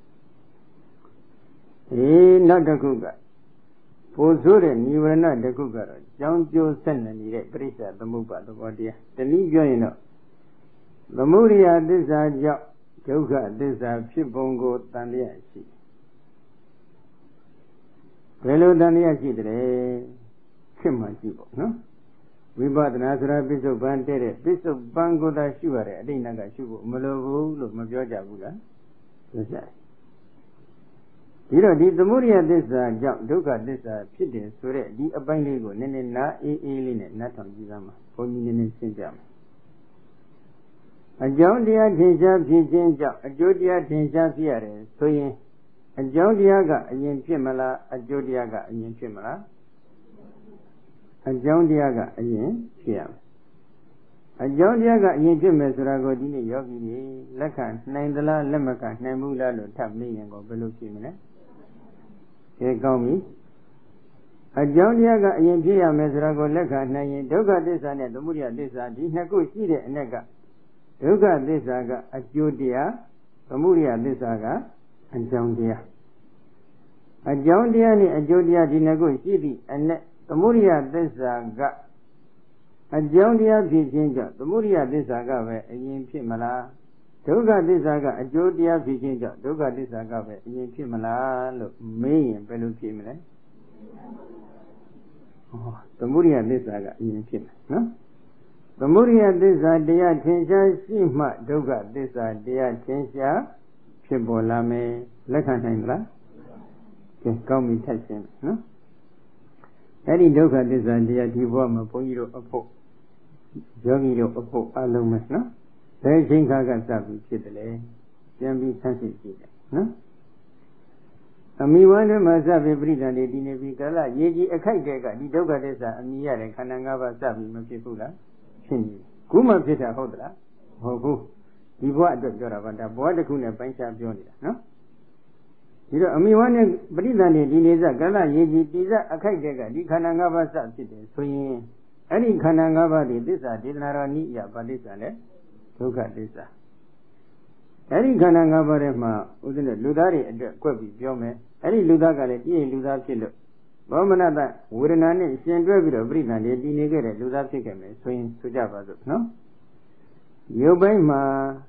နောက်တစ်ခုကပိုဆိုးတဲ့နိဝရဏတစ်ခုကတော့ကြောင်းကျိုးဆက်နေတဲ့ပရိစ္ဆသမုပ္ပါသဘောတရားတနည်းပြောရင်တော့သမုဒယသစ္စာကြောင့်ဒုက္ခသစ္စာဖြစ်ပုံကိုတန်လျက်ရှိဘယ်လိုတန်လျက်ရှိတယ်ခင်မှကြည့်ပေါ့နော်ဝိပဿနာဆိုတာပိဿုပန်တဲ့ပိဿုပန်ကိုသာရှုရတဲ့အတိတ်ကရှုဖို့မလိုဘူးလို့မပြောကြဘူးလားပြောကြတယ်ဒီတော့ဒီသမုဒယသစ္စာကြောင့်ဒုက္ခသစ္စာဖြစ်တယ်ဆိုတဲ့ဒီအပိုင်းလေးကိုနည်းနည်းနားအေးအေးလေးနဲ့နားထောင်ကြည့်သမှာဘုန်းကြီးနည်းနည်းရှင်းပြမယ်အကြောင်းတရားထင်ရှားဖြစ်ခြင်းကြောင့်အကျိုးတရားထင်ရှားဖြစ်ရတယ်ဆိုရင်အကြောင်းတရားကအရင်ဖြစ်မလားအကျိုးတရားကအရင်ဖြစ်မလားအကြောင်းတရားကအရင်ဖြစ်ရမယ်အကြောင်းတရားကအရင်ဖြစ်မယ်ဆိုတာကိုဒီနေ့ယောဂီတွေလက်ခံနိုင်သလားလက်မခံနိုင်ဘူးလားလို့ထပ်မေးရင်ကိုဘယ်လိုဖြစ်မလဲကဲကောင်းပြီအကြောင်းတရားကအရင်ဖြစ်ရမယ်ဆိုတာကိုလက်ခံနိုင်ရင်ဒုက္ခသစ္စာနဲ့သမုဒယသစ္စာဒီနှစ်ခုရှိတဲ့အ ਨੇ ကဒုက္ခသစ္စာကအကျိုးတရားသမုဒယသစ္စာကအကြောင်းတရားအကြောင်းတရားနဲ့အကျိုးတရားဒီနှစ်ခုရှိသည့်အ ਨੇသမုဒယသစ္စာကအကြောင်းတရားဖြစ်ခြင်းကြောင့်သမုဒယသစ္စာကပဲအရင်ဖြစ်မလားဒုက္ခသစ္စာကအကျိုးတရားဖြစ်ခြင်းကြောင့်ဒုက္ခသစ္စာကပဲအရင်ဖြစ်မလားလို့မေးရင်ဘယ်လိုဖြစ်မလဲသမုဒယသစ္စာကအရင်ဖြစ်မယ်နော်သမုဒယသစ္စာတရားထင်ရှားရှိမှဒုက္ခသစ္စာတရားထင်ရှားဖြစ်ပေါ်လာမယ်လက်ခံနိုင်မလားကဲကောင်းပြီထပ်ရှင်းနော်အဲ့ဒီဒုက္ခသစ္စာတရားဒီဘဝမှာဘုန်းကြီးတို့အဖို့ယောဂီတို့အဖို့အလုံးမဲ့နော်ဘယ်ချိန်ခါကစပြီးဖြစ်တယ်လဲပြန်ပြီးဆန်းစစ်ကြည့်တယ်နော်အမိဝမ်းတွေမှာစပြီးပြိတ္တန်တွေဒီနေပြီးကာလရေကြီးအခိုက်တဲ့ကဒီဒုက္ခသစ္စာအမိရတဲ့ခန္ဓာ၅ပါးစပြီးမဖြစ်ဘူးလားဖြစ်နေခုမှဖြစ်တာဟုတ်သလားမဟုတ်ဘူးဒီဘဝအတွက်ပြောတာပါဒါဘဝတစ်ခုနဲ့ပိုင်းခြားပြောနေတာနော်ဒီတော့အမိဝမ်းနဲ့ပဋိသန္ဓေဒီနေစကာလရေကြီးပိစအခိုက်တဲ့ကဒီခန္ဓာ၅ပါးစဖြစ်တယ်ဆိုရင်အဲ့ဒီခန္ဓာ၅ပါးဒီသစ္စာဒေသနာတော်နိယဗာသစ္စာနဲ့ဒုက္ခသစ္စာအဲ့ဒီခန္ဓာ၅ပါးထဲမှာဥစဉ်တဲ့လူသားတွေအတွက်ကွက်ပြီးပြောမယ်အဲ့ဒီလူသားကလည်းတည်ရင်လူသားဖြစ်လို့ဘောမနတဝေဒနာနဲ့ရှင်တွဲပြီးတော့ပဋိသန္ဓေတည်နေခဲ့တဲ့လူသားဖြစ်ခဲ့မယ်ဆိုရင်ဆိုကြပါစို့နော်ရုပ်ပိုင်းမှာ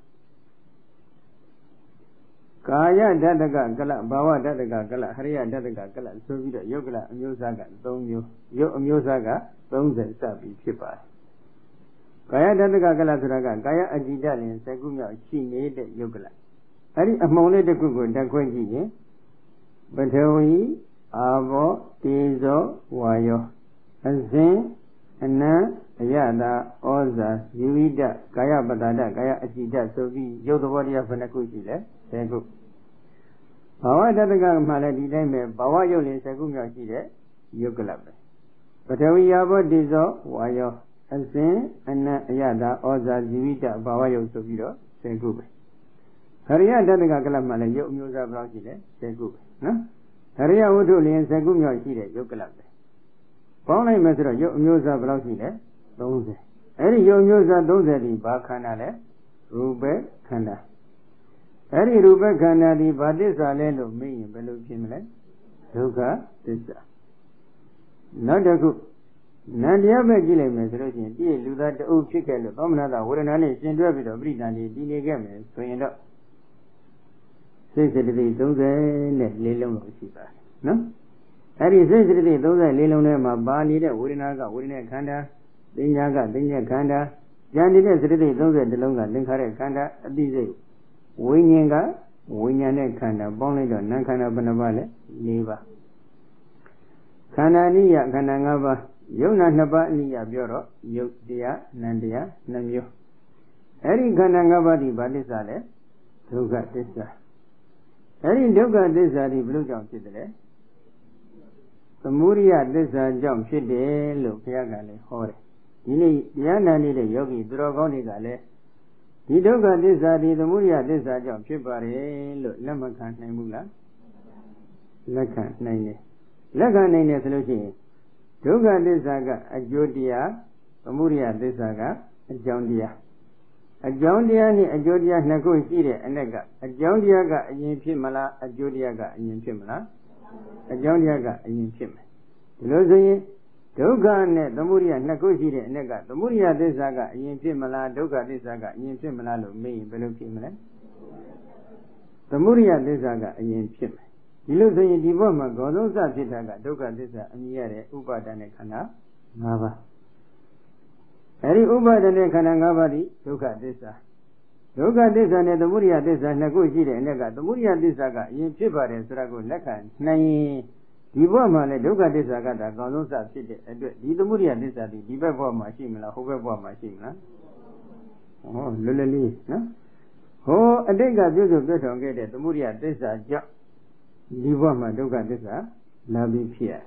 ကာယဓာတကကလဘာဝဓာတကကလဟရိယဓာတကကလဆိုပြီးတော့ယုတ်ကလအမျိုးအစားက3မျိုးယုတ်အမျိုးအစားက30စပြီးဖြစ်ပါတယ်ကာယဓာတကကလဆိုတာကကာယအကြည်ဓာတ်လင်7ခုမြောက်ရှိနေတဲ့ယုတ်ကလအဲ့ဒီအမှုံလေးတစ်ခုကိုဓာတ်ခွဲကြည့်ရင်ပထဝီအာဘောတေဇောဝါယောအဇင်အနံအယတာဩဇာယူဝိတကာယပတ္တဒကာယအကြည်ဓာတ်ဆိုပြီးယုတ်သဘောတရားဘယ်နှခုရှိလဲ10ခုဘာဝတတကမှလည်းဒီတိုင်းပဲဘာဝယုတ်လင်10ခုမြောက်ရှိတဲ့ယုတ်ကလပ်ပဲပထဝီယာဘောတိဇောဝါယောအစဉ်အနံအယတာဩဇာဇီဝိတဘာဝယုတ်ဆိုပြီးတော့10ခုပဲဟရိယတတကကလပ်မှလည်းယုတ်အမျိုးအစားဘယ်လောက်ရှိလဲ10ခုပဲနော်ဟရိယဝတ္ထုလင်10ခုမြောက်ရှိတဲ့ယုတ်ကလပ်ပဲပေါင်းလိုက်မယ်ဆိုတော့ယုတ်အမျိုးအစားဘယ်လောက်ရှိလဲ30အဲ့ဒီယုတ်အမျိုးအစား30ဒီဘာခန္ဓာလဲရူပခန္ဓာအဲ့ဒီရူပခန္ဓာဒီဘာသစ္စာလဲလို့မေးရင်ဘယ်လိုဖြစ်မလဲဒုက္ခသစ္စာနောက်တစ်ခုနန္တရားပဲကြည့်လိုက်မယ်ဆိုလို့ရှိရင်ဒီလူသားတအုပ်ဖြစ်ခဲ့လို့သောမနာတာဝေဒနာနဲ့ရှင်တွဲပြီးတော့ပြိတ္တန်ဒီတည်နေခဲ့မယ်ဆိုရင်တော့စိတ်စတတိ30နဲ့4လုံးလို့ရှိပါတယ်နော်အဲ့ဒီစိတ်စတတိ34လုံးထဲမှာပါနေတဲ့ဝေဒနာကဝေဒနာခန္ဓာသင်ညာကသင်ညာခန္ဓာဉာဏ်နေတဲ့စတတိ30လုံးကသင်္ခါရခန္ဓာအတိစိတ်ဝိညာဉ်ကဝိညာဉ်နဲ့ခန္ဓာပေါင်းလိုက်တော့နာခန္ဓာဘယ်နှပါးလဲ4ပါးခန္ဓာနိယခန္ဓာ5ပါးယုံနာ2ပါးအနိယပြောတော့ယုတ်တရားနံတရား2မျိုးအဲ့ဒီခန္ဓာ5ပါးဒီဘာသစ္စာလဲဒုက္ခသစ္စာအဲ့ဒီဒုက္ခသစ္စာဒီဘယ်လိုကြောင့်ဖြစ်တယ်လဲသမုဒိယသစ္စာကြောင့်ဖြစ်တယ်လို့ဘုရားကလည်းဟောတယ်ဒီနေ့တရားနာနေတဲ့ယောဂီသူတော်ကောင်းတွေကလည်းဒီဒုက္ခသစ္စာဒီသမုဒိယသစ္စာကြောင့်ဖြစ်ပါတယ်လို့လက်မခံနိုင်ဘူးလားလက်ခံနိုင်တယ်လက်ခံနိုင်တယ်ဆိုလို့ရှိရင်ဒုက္ခသစ္စာကအကျိုးတရားသမုဒိယသစ္စာကအကြောင်းတရားအကြောင်းတရားနဲ့အကျိုးတရားနှစ်ခုရှိတဲ့အ내ကအကြောင်းတရားကအရင်ဖြစ်မလားအကျိုးတရားကအရင်ဖြစ်မလားအကြောင်းတရားကအရင်ဖြစ်မယ်ဒီလိုဆိုရင်ဒုက္ခနဲ့သမုဒိယနှစ်ခုရှိတဲ့အ내ကသမုဒိယသစ္စာကအရင်ဖြစ်မလားဒုက္ခသစ္စာကအရင်ဖြစ်မလားလို့မေးရင်ဘယ်လိုဖြစ်မလဲသမုဒိယသစ္စာကအရင်ဖြစ်မယ်ဒီလိုဆိုရင်ဒီဘက်မှာဂေါသုံးစဖြစ်တာကဒုက္ခသစ္စာအမြင်ရတဲ့ဥပါဒณะခန္ဓာ၅ပါးအဲဒီဥပါဒณะခန္ဓာ၅ပါးဒီဒုက္ခသစ္စာဒုက္ခသစ္စာနဲ့သမုဒိယသစ္စာနှစ်ခုရှိတဲ့အ내ကသမုဒိယသစ္စာကအရင်ဖြစ်ပါတယ်ဆိုတာကိုလက်ခံနိုင်ရင်ဒီဘဝမှာလည်းဒုက္ခသစ္စာကဒါကောင်းဆုံးစဖြစ်တဲ့အတွက်ဒီသမုဒိယသစ္စာဒီဘက်ဘဝမှာရှိမလားဟိုဘက်ဘဝမှာရှိမလားဟောလွယ်လွယ်လေးနော်ဟောအတိတ်ကပြုစုပြထောင်ခဲ့တဲ့သမုဒိယသစ္စာကြောင့်ဒီဘဝမှာဒုက္ခသစ္စာလာပြီးဖြစ်ရ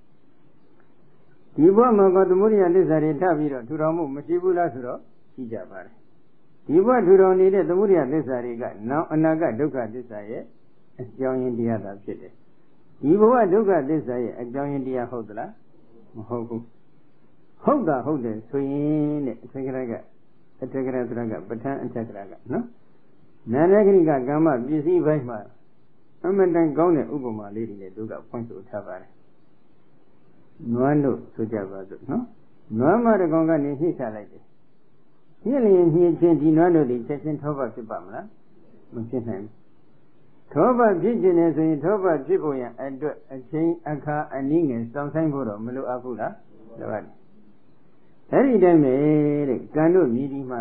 ဒီဘဝမှာကသမုဒိယသစ္စာတွေထပ်ပြီးတော့ထူထောင်မှုမရှိဘူးလားဆိုတော့ရှိကြပါတယ်ဒီဘဝထူထောင်နေတဲ့သမုဒိယသစ္စာတွေကနောက်အနာဂတ်ဒုက္ခသစ္စာရဲ့အကြောင်းရင်းတရားသာဖြစ်တယ်ဒီဘဝဒုက္ခသစ္စာရဲ့အကြောင်းရင်းတရားဟုတ်သလားမဟုတ်ဘူးဟုတ်တာဟုတ်တယ်ဆိုရင်တဲ့အထက်ကရဆိုတာကပဋ္ဌာန်းအထက်ကရကနော်နာရဂရိကကမ္မပစ္စည်းပိုင်းမှာအမှန်တန်ကောင်းတဲ့ဥပမာလေးတွေနဲ့သူကဖွင့်ဆိုထားပါတယ်နွားတို့ဆိုကြပါစို့နော်နွားမတကောင်ကနေနှိမ့်ချလိုက်တယ်ညစ်လျင်ညှင်းချင်းဒီနွားတို့ဒီချက်ချင်းထောပဖြစ်ပါမလားမဖြစ်နိုင်ဘူးထောပဖြစ်ခြင်းနဲ့ဆိုရင်ထောပဖြစ်ဖို့ရန်အတွက်အချင်းအခါအနည်းငယ်စောင့်ဆိုင်ဖို့တော့မလိုအပ်ဘူးလားလိုအပ်တယ်အဲ့ဒီတိုင်းပဲတဲ့ကံတို့မြည်ဒီမှာ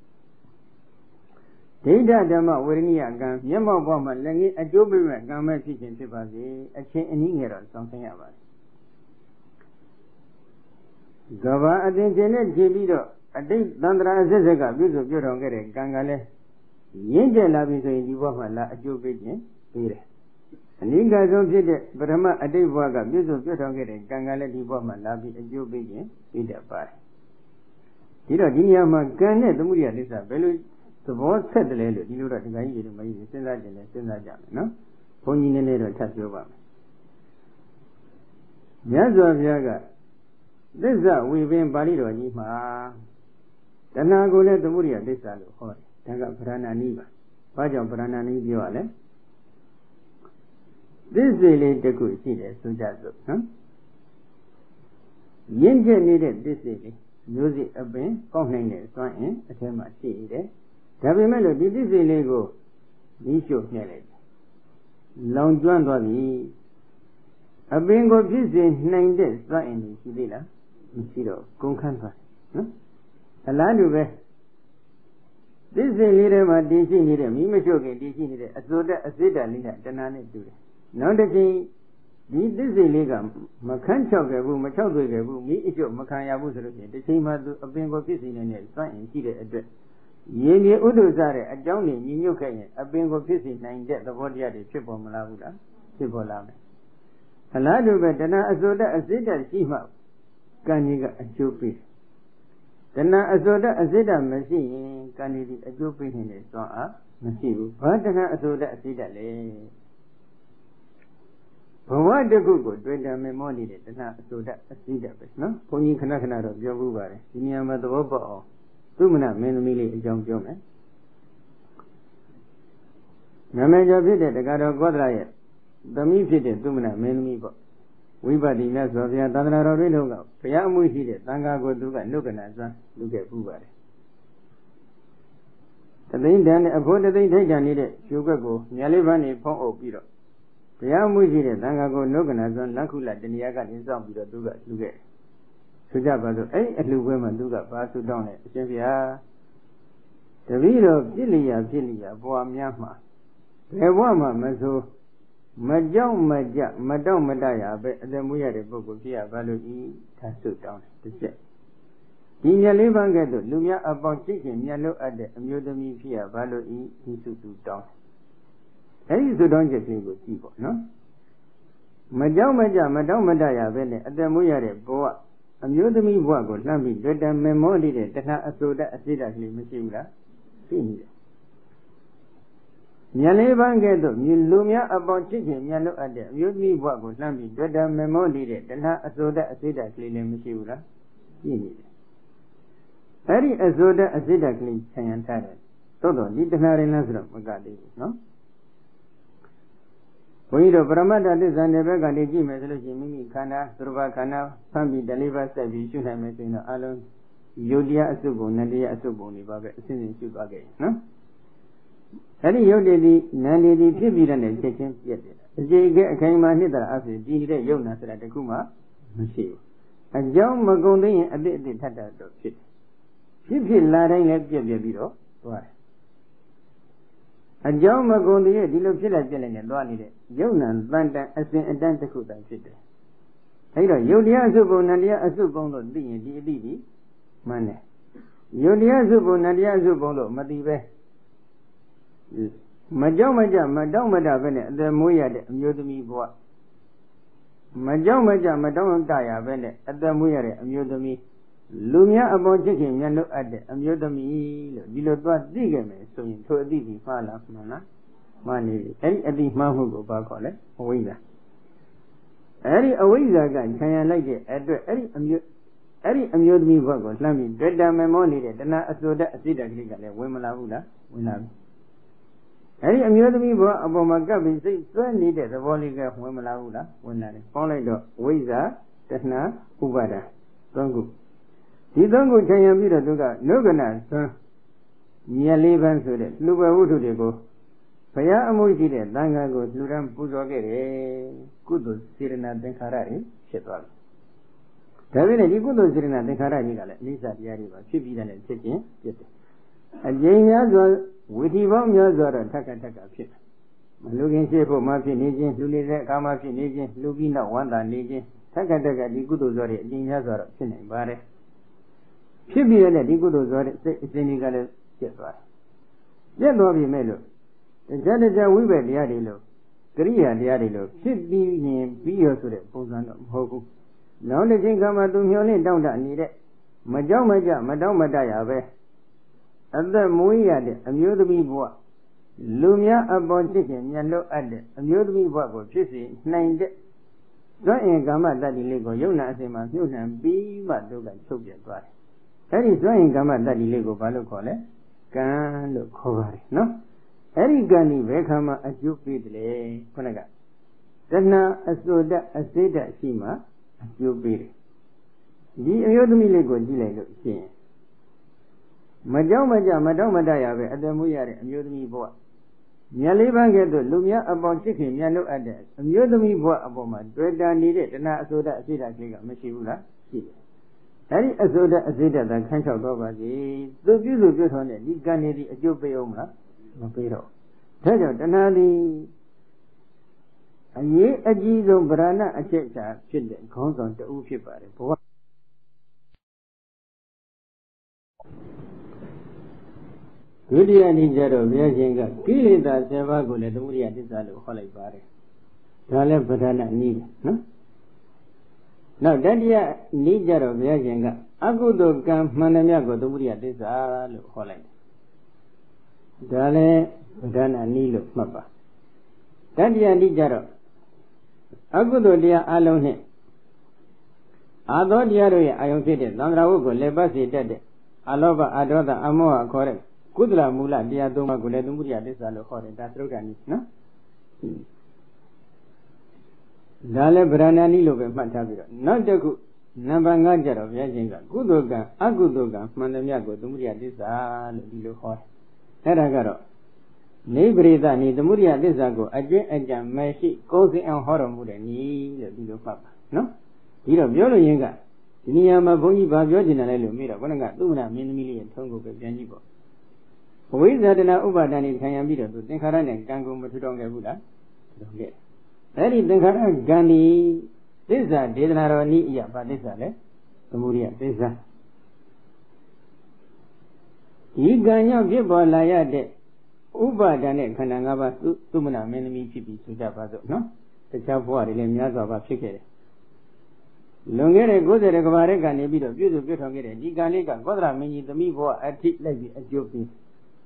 ဒိဋ္ဌဓမ္မဝေရဏိယကံမျက်မှောက်ဘဝမှာလည်းငင်းအကျိုးပေးမဲ့ကံမဲ့ဖြစ်ခြင်းဖြစ်ပါစေအချင်းအနည်းငယ်တော့စောင့်ဆိုင်ရပါတယ်ကဘာအသင်ခြင်းနဲ့ဖြည့်ပြီးတော့အတိတ်သန္တရာအစစ်စစ်ကပြုစုပြုထောင်ခဲ့တဲ့ကံကလည်းရင့်ကျက်လာပြီဆိုရင်ဒီဘဝမှာလာအကျိုးပေးခြင်းပေးတယ်အနိကဆုံးဖြစ်တဲ့ပထမအတိတ်ဘဝကပြုစုပြုထောင်ခဲ့တဲ့ကံကလည်းဒီဘဝမှာလာပြီးအကျိုးပေးခြင်းပေးတတ်ပါတယ်ဒီတော့ဒီနေရာမှာကံနဲ့သမုဒိယသစ္စာဘယ်လိုသဘောဆက်တယ်လဲလို့ဒီလိုတော့ဒီကကြီးတွေမကြီးစဉ်းစားကြတယ်စဉ်းစားကြမယ်နော်ဘုန်းကြီးနည်းနည်းတော့ထပ်ပြောပါမယ်မြတ်စွာဘုရားကသစ္စာဝိပင်ပါဠိတော်ကြီးမှာတဏှာကိုလည်းသမုဒိယသစ္စာလို့ဟောတယ်ဒါကဗရဏာနိပါဘာကြောင့်ဗရဏာနိပြောရလဲသစ္စေလေးတစ်ခုရှိတယ်ဆိုကြစို့နော်ရင့်ကျက်နေတဲ့သစ္စေလေးမျိုးစိအပင်ကောက်နိုင်တဲ့စွမ်းအင်အထက်မှာရှိနေတယ်ဒါပေမဲ့လို့ဒီသစ္စေလေးကိုမိရှုနှဲ့လိုက်လောင်ကျွမ်းသွားပြီအပင်ကိုဖြစ်စေနိုင်တဲ့စွမ်းအင်တွေရှိသေးလားမရှိတော့ကုန်ခန်းသွားနော်အလားတူပဲသစ္စေလေးထဲမှာတည်ရှိနေတဲ့မိမရှုခင်တည်ရှိနေတဲ့အစိုးတအစိတ္တလေးကတဏှာနဲ့တူတယ်နောက်တစ်ချိန်ဒီသစ္စေလေးကမခန်းချောက်ခဲ့ဘူးမချောက်သွေခဲ့ဘူးမိအကျုပ်မခံရဘူးဆိုလို့ရှိရင်တစ်ချိန်မှသူအပင်ကိုဖြစ်စေနိုင်တဲ့စွမ်းအင်ရှိတဲ့အတွက်ရေမြေဥဒ္ဒစတဲ့အကြောင်းတွေညီညွတ်ခဲ့ရင်အပင်ကိုဖြစ်စေနိုင်တဲ့သဘောတရားတွေဖြစ်ပေါ်မလာဘူးလားဖြစ်ပေါ်လာမယ်အလားတူပဲတဏှာအစိုးတအစိတ္တရှိမှကံကြီးကအကျိုးပေးတဏှာအစိုးတအစိတ္တမရှိရင်ကံကြီးအကျိုးပေးနေတဲ့စွမ်းအားမရှိဘူးဘာတဏှာအစိုးတအစိတ္တလဲဘဝတစ်ခုကိုတွေ့တယ်မေမောနေတဲ့တဏှာအစိုးတအစိတ္တပဲနော်ဘုန်းကြီးခဏခဏတော့ပြောဘူးပါတယ်ဒီနေရာမှာသဘောပေါက်အောင်သုမနမင်းသမီးလေးအကြောင်းပြောမယ်နာမည်ကျော်ဖြစ်တဲ့တက္ကတော်ကောသလရဲ့သမီးဖြစ်တဲ့သုမနမင်းသမီးပေါ့ဝိပဿနာမြတ်စွာဘုရားသာသနာတော်တွင်လုံးကဘုရားအမှုရှိတဲ့သံဃာကိုသူကနှုတ်ကနာစွမ်းလုပ်ခဲ့ပူပါတယ်တသိန်းတန်နဲ့အဖို့တသိန်းထိတ်တန်နေတဲ့ရှုွက်ကိုမြတ်လေးပန်းနေဖုံးအုပ်ပြီးတော့ဘုရားအမှုရှိတဲ့သံဃာကိုနှုတ်ကနာစွမ်းလက်ခုလတဏှာကနေစောင့်ပြီးတော့သူကလှူခဲ့ဆိုကြပါစို့အဲ့အလှူပွဲမှာသူကဘာဆုတောင်းလဲအရှင်ဘုရားတပည့်တော်ပြစ်လျာဘဝများမှာဘယ်ဘဝမှာမဆိုမကြောက်မကြမတောင့်မတရပဲအသက်မွေးရတဲ့ပုဂ္ဂိုလ်ဖြစ်ရပါလို့ဤသာဆုတောင်းတယ်တစ်ချက်ဒီမြတ်လေးပန်းကဲ့သို့လူများအပေါင်းချစ်ခင်မြတ်လို့အပ်တဲ့အမျိုးသမီးဖြစ်ရပါလို့ဤဆုသူတောင်းတယ်အဲဒီဆုတောင်းချက်ကလေးကိုကြည့်ပေါ့နော်မကြောက်မကြမတောင့်မတရပဲနဲ့အသက်မွေးရတဲ့ဘဝအမျိုးသမီးဘဝကိုလှမ်းပြီးတွေ့တယ်မေမောနေတဲ့တဏှာအစိုးတအစိတ္တကလေးမရှိဘူးလားရှိနေတယ်မြတ်လေးပန်းကဲ့သို့လူများအပေါင်းချစ်ခင်မြတ်လို့အပ်တဲ့အမျိုးသမီးဘဝကိုလှမ်းပြီးတွေ့တယ်မေမောနေတဲ့တဏှာအစိုးတအစိတ္တကလေးလည်းမရှိဘူးလားရှိနေတယ်အဲ့ဒီအစိုးတအစိတ္တကလေးဆံရန်ထားတယ်သို့တော့ဒီတဏှာရင်းလားဆိုတော့မကသေးဘူးနော်ဘုန်းကြီးတို့ပရမတ္ထသစ္စာနယ်ဘက်ကနေကြည့်မယ်ဆိုလို့ရှိရင်မိမိခန္ဓာသရဘခန္ဓာဖမ်းပြီးတလေးပါဆက်ပြီးရှုနိုင်မယ်ဆိုရင်တော့အလုံးယုတ်တရားအစုပ်ပုံနတရားအစုပ်ပုံတွေပါပဲအစဉ်စဉ်ရှုသွားခဲ့နော်အဲ့ဒီယုတ်တည်ဒီနန္ဒီဒီဖြစ်ပြီးတဲ့ချက်ချင်းပြည့်တယ်အကြေကဲအခိုင်အမာနှစ်တရာအဖြစ်ဒီနေတဲ့ယုတ်နာဆိုတာတခုမှမရှိဘူးအကြောင်းမကုန်သိရင်အတိအထပ်တာတော့ဖြစ်လာတိုင်းလည်းပြည့်ပြီးတော့သွားတယ်အကြောင်းမကုန်တဲ့ဒီလိုဖြစ်လိုက်ပြက်လိုက်နဲ့သွားနေတဲ့ယုံနာတန်တန်အစဉ်အတန်းတစ်ခုတည်းဖြစ်တယ်။အဲဒီတော့ယုတ်တရားအစုပုံနံတရားအစုပုံလို့သိရင်ဒီအတိဒီမှန်တယ်။ယုတ်တရားအစုပုံနံတရားအစုပုံလို့မသိပဲမကြောက်မကြမတောင့်မတပဲနဲ့အသက်မွေးရတဲ့အမျိုးသမီးဘဝမကြောက်မကြမတောင့်တရပဲနဲ့အသက်မွေးရတဲ့အမျိုးသမီးလူများအပေါ်ချစ်ခင်မြတ်လို့အပ်တဲ့အမျိုးသမီးလို့ဒီလိုသွားသိခဲ့မယ်ဆိုရင်ထိုအတိဒီမှားလားမှန်လားမှန်နေပြီအဲ့ဒီအတိမှားမှုကိုဘာခေါ်လဲအဝိဇ္ဇာအဲ့ဒီအဝိဇ္ဇာကခြံရံလိုက်တဲ့အတွက်အဲ့ဒီအမျိုးသမီးဘက်ကိုလှမ်းပြီးတွေ့တာမေမောနေတဲ့တဏှာအစိုးတအစိတ္တကလေးကလည်းဝင်မလာဘူးလားဝင်လာပြီအဲ့ဒီအမျိုးသမီးဘက်အပေါ်မှာကပ်ပြီးစိတ်ဆွဲနေတဲ့သဘောလေးကဝင်မလာဘူးလားဝင်လာတယ်ပေါင်းလိုက်တော့ဝိဇ္ဇာတဏှာဥပါဒာသုံးခုဒီသုံးခုခြံရံပြီးတော့သူကနုက္ကနာသွန်းမြတ်လေးပန်းဆိုတဲ့လူပဲဝတ္ထုတွေကိုဘုရားအမှုရှိတဲ့သံဃာကိုလှူဒန်းပူဇော်ခဲ့တယ်ကုသိုလ်စေရနာသင်္ခါရတွေဖြစ်သွားပြီဒါပေမဲ့ဒီကုသိုလ်စေရနာသင်္ခါရကြီးကလည်းအနိစ္စတရားတွေပါဖြစ်ပြီးတဲ့ဖြစ်ခြင်းဖြစ်တယ်အကျဉ်းများစွာဝိသီပေါင်းများစွာတော့ထက်ကဖြစ်တယ်မလူခင်ရှိဖို့မှဖြစ်နေခြင်းလူနေတဲ့အခါမှဖြစ်နေခြင်းလူပြီးနောက်ဝမ်းသာနေခြင်းထက်ကဒီကုသိုလ်စွာတွေအကျဉ်းများစွာတော့ဖြစ်နိုင်ပါတယ်ဖြစ်ပြီးတဲ့ဒီကုသိုလ်ဆိုတဲ့စိတ်အစဉ်ကြီးကလည်းပြတ်သွားတယ်ပြတ်သွားပြီမဲ့လို့တရားဝိဘက်တရားတွေလို့ကရိယာတရားတွေလို့ဖြစ်ပြီးရင်ပြီးရဆိုတဲ့ပုံစံတော့မဟုတ်ဘူးနောက်တစ်ချိန်ကမှသူမျောလင့်တောင်းတနေတဲ့မကြောက်မကြမတောင်းမတရပဲအသက်မွေးရတဲ့အမျိုးသမီးဘဝလူများအပေါ်ချစ်ခင်မြတ်လို့အပ်တဲ့အမျိုးသမီးဘဝကိုဖြစ်စေနိုင်တဲ့ဇွမ်းအင်ကာမတတ္တိလေးကိုယုံနာအစဉ်မှာမြုပ်နှံပြီးမှသူကချုပ်ပြသွားတယ်အဲဒီဇွမ်းအင်ကာမတတ္တိလေးကိုဘာလို့ခေါ်လဲကံလို့ခေါ်ပါတယ်နော်အဲ့ဒီကံဒီဘယ်ခါမှအကျိုးပေးတယ်လေခုနကတဏှာအစိုးတအစေတရှိမှအကျိုးပေးတယ်ဒီအမျိုးသမီးလေးကိုကြည့်လိုက်လို့ရှိရင်မကြောက်မကြမတောင့်မတရပဲအသက်မွေးရတဲ့အမျိုးသမီးဘဝမြတ်လေးပန်းကဲ့သို့လူများအပေါင်းချစ်ခင်မြတ်လို့အပ်တဲ့အမျိုးသမီးဘဝအပေါ်မှာတွေ့တာနေတဲ့တဏှာအစိုးတအစေတကလေးကမရှိဘူးလားရှိတယ်အဲ့ဒီအစိုးတအစေတသာခန်းချောက်တော့ပါစေသူပြုစုပြုထောင်တဲ့ဒီကံနေဒီအကျိုးပေးအောင်မလားမပေးတော့ဒါကြောင့်တဏှာသည်အရေးအကြီးဆုံးဗရဏအချက်ချာဖြစ်တဲ့ခေါင်းဆောင်တဦးဖြစ်ပါတယ်ဘဝဒုတိယနေ့ကျတော့ဘုရားရှင်ကကိလေသာ7ပါးကိုလည်းသမုဒိယသစ္စာလို့ခေါ်လိုက်ပါတယ်ဒါလည်းဗရဏနည်းနော်နောက်တတိယနေ့ကျတော့ဘုရားရှင်ကအကုသိုလ်ကံမှန်သမျှကိုသမုဒိယသစ္စာလို့ခေါ်လိုက်ဒါလည်းဗဒနာနည်းလို့မှတ်ပါတတိယနည်းကြတော့အကုသိုလ်တရားအလုံးနဲ့အာသောတရားတို့ရဲ့အာယုံဖြစ်တဲ့သံဃာဝုတ်ကိုလက်ပတ်စေတတ်တဲ့အလောဘအဒေါသအမောဟခေါ်တဲ့ကုသလမူလတရား၃ပါးကိုလည်းသမုဒိယသစ္စာလို့ခေါ်တယ်ဒါသရုပ်ကနည်းနော်ဒါလည်းဗရဏာနည်းလို့ပဲမှတ်ထားပြီးတော့နောက်တစ်ခုနံပါတ်5ကြတော့ဘုရားရှင်ကကုသိုလ်ကံအကုသိုလ်ကံမှန်သမျှကိုသမုဒိယသစ္စာလို့ဒီလိုခေါ်တယ်အဲ့ဒါကတော့နိဗ္ဗရိတနိသမုဒိယသစ္စာကိုအကျဉ်းအကြံမရှိကိုယ်စင်အောင်ဟောတော်မူတဲ့နည်းလို့ဒီလိုမှတ်ပါနော်ဒီတော့ပြောလို့ရင်းကဒီနေရာမှာဘုန်းကြီးဘာပြောချင်တယ်လဲလို့မေးတော့ဘုန်းကသုမနာမင်းသမီးလေးရဲ့ထုံးကိုပဲပြန်ကြည့်ပေါ့ဘဝိဇာတနာဥပါဒဏ်နဲ့ခံရပြီးတော့သူသင်္ခါရနဲ့ကံကိုမထူထောင်ခဲ့ဘူးလားထူထောင်ခဲ့အဲ့ဒီသင်္ခါရကံဒီသစ္စာဒေသနာတော်နည်းအရာဘာသစ္စာလဲသမုဒိယသစ္စာဒီကံကြောင့်ဖြစ်ပေါ်လာရတဲ့ဥပါဒဏ်နဲ့ခန္ဓာ၅ပါးသုမနာမင်းသမီးဖြစ်ပြီးဆိုကြပါစို့နော်တခြားဘဝတွေလည်းများစွာပါဖြစ်ခဲ့တယ်လွန်ခဲ့တဲ့90ကဘာရက်ကနေပြီးတော့ပြုစုပြုထောင်ခဲ့တဲ့ဒီကံလေးကကောသလမင်းကြီးသမီးဘဝအထိလိုက်ပြီးအကျိုးပေး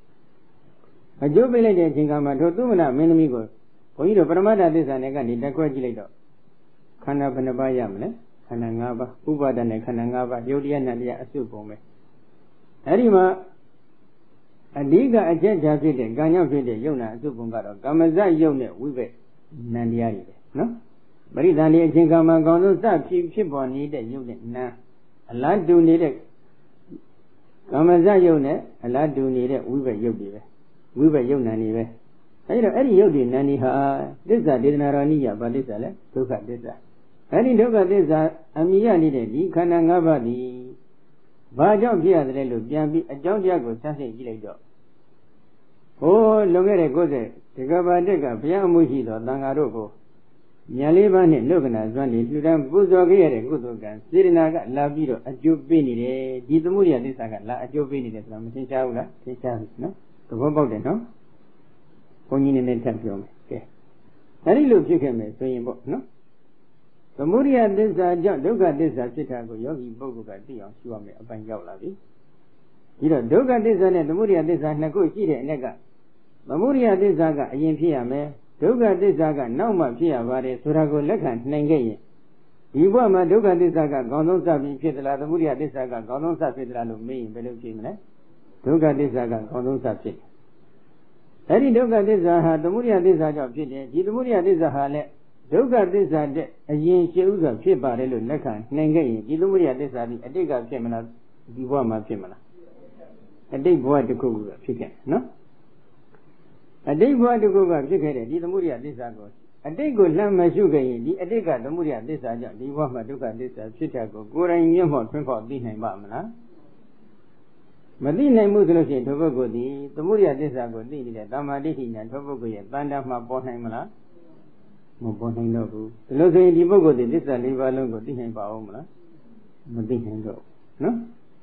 လိုက်တဲ့အချိန်ကမှတို့သုမနာမင်းသမီးကိုဘုန်းကြီးတို့ပရမတ္ထသစ္စာနဲ့ကနေတက်ခွဲကြည့်လိုက်တော့ခန္ဓာဘယ်နှပါးရမလဲခန္ဓာ၅ပါးဥပါဒဏ်နဲ့ခန္ဓာ၅ပါးယုတ်တရားနဲ့တရားအစုပုံပဲအဲ့ဒီမှာအဓိကအချက်ချာဖြစ်တဲ့ကံကြောင့်ဖြစ်တဲ့ယုံနာအစုပုံကတော့ကမ္မဇယုံနဲ့ဝိဘက်နံတရားတွေပဲနော်ပရိသန္တိအချင်းကံမှာအကောင်းဆုံးစဖြစ်ပေါ်နေတဲ့ယုံနဲ့နံအလားတူနေတဲ့ကမ္မဇယုံနဲ့အလားတူနေတဲ့ဝိဘက်ယုတ်တွေပဲဝိဘက်ယုံနံတွေပဲအဲဒီတော့အဲ့ဒီယုတ်တွေနံတွေဟာသစ္စာဒေသနာတော်နိယဘာသစ္စာလဲဒုက္ခသစ္စာအဲ့ဒီဒုက္ခသစ္စာအမြင်ရနေတဲ့ဒီခန္ဓာ၅ပါးဒီဘာကြောင့်ဖြစ်ရတယ်လို့ပြန်ပြီးအကြောင်းတရားကိုစမ်းစစ်ကြည့်လိုက်တော့ဟိုလွန်ခဲ့တဲ့90ဒီကဘာတက်ကဘုရားအမှုရှိတော်သံဃာတို့ကိုမြတ်လေးပါးနဲ့လောကနာဇွမ်းတွေလှူဒန်းပူဇော်ခဲ့ရတဲ့ကုသိုလ်ကံစေတနာကလာပြီးတော့အကျိုးပေးနေတယ်ဒီသမုဒိယသစ္စာကလာအကျိုးပေးနေတယ်ဆိုတာမသိချဘူးလားသိချပြီနော်သဘောပေါက်တယ်နော်ဘုန်းကြီးနည်းနည်းထပ်ပြောမယ်ကဲအဲဒီလိုဖြစ်ခဲ့မယ်ဆိုရင်ပေါ့နော်သမုဒိယသစ္စာကြောင့်ဒုက္ခသစ္စာဖြစ်တာကိုယောဂီပုဂ္ဂိုလ်ကသိအောင်ရှုရမယ်အပိုင်းရောက်လာပြီဒီတော့ဒုက္ခသစ္စာနဲ့သမုဒိယသစ္စာနှစ်ခုရှိတဲ့အ낵ကသမုဒိယသစ္စာကအရင်ဖြစ်ရမယ်ဒုက္ခသစ္စာကနောက်မှဖြစ်ရပါတယ်ဆိုတာကိုလက်ခံနိုင်ခဲ့ရင်ဒီဘဝမှာဒုက္ခသစ္စာကကောင်းဆုံးစပြီးဖြစ်သလားသမုဒိယသစ္စာကကောင်းဆုံးစဖြစ်သလားလို့မေးရင်ဘယ်လိုဖြေမလဲဒုက္ခသစ္စာကကောင်းဆုံးစဖြစ်တယ်အဲ့ဒီဒုက္ခသစ္စာဟာသမုဒိယသစ္စာကြောင့်ဖြစ်တယ်ဒီသမုဒိယသစ္စာဟာလည်းဒုက္ခသစ္စာတဲ့အရင်ရှိဥစွာဖြစ်ပါတယ်လို့လက်ခံနိုင်ခဲ့ရင်ဒီသမုဒိယသစ္စာဒီအတိတ်ကဖြစ်မလားဒီဘဝမှာဖြစ်မလားအတိတ်ဘဝတစ်ခုကဖြစ်ခဲ့နော်အတိတ်ဘဝတစ်ခုကဖြစ်ခဲ့တဲ့ဒီသမုဒိယသစ္စာကိုအတိတ်ကိုလှမ်းမရှုခဲ့ရင်ဒီအတိတ်ကသမုဒိယသစ္စာကြောင့်ဒီဘဝမှာဒုက္ခသစ္စာဖြစ်တာကိုကိုယ်တိုင်မျက်မှောက်ထွန်းဖော်သိနိုင်ပါမလားမသိနိုင်မှုဆိုလို့ရှိရင်ထိုပုဂ္ဂိုလ်ဒီသမုဒိယသစ္စာကိုသိနေတဲ့တမ္မာဒိဋ္ဌိညာထိုပုဂ္ဂိုလ်ရဲ့တန်တာမှပေါ်နိုင်မလားမပေါ်နိုင်တော့ဘူးဒီလိုဆိုရင်ဒီပုဂ္ဂိုလ်ဒီသစ္စာ၄ပါးလုံးကိုသိနိုင်ပါဦးမလားမသိနိုင်တော့နော်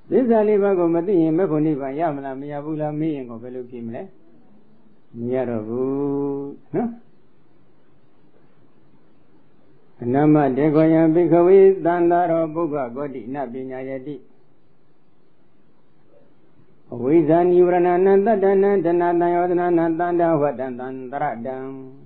သစ္စာလေးပါးကိုမသိရင်မေဖို့နိဗ္ဗာန်ရမလားမရဘူးလားမေးရင်ကိုဘယ်လိုဖြစ်မလဲမရတော့ဘူးနော်အနမတေခောယံဘိခဝေသန္တာရောပုဗ္ဗကောတိနပညာယတိအဝိဇ္ဇာနိဝရဏနတတ္တနတနာတံယောတနာနတန္တဝတ္တံသန္တရတံ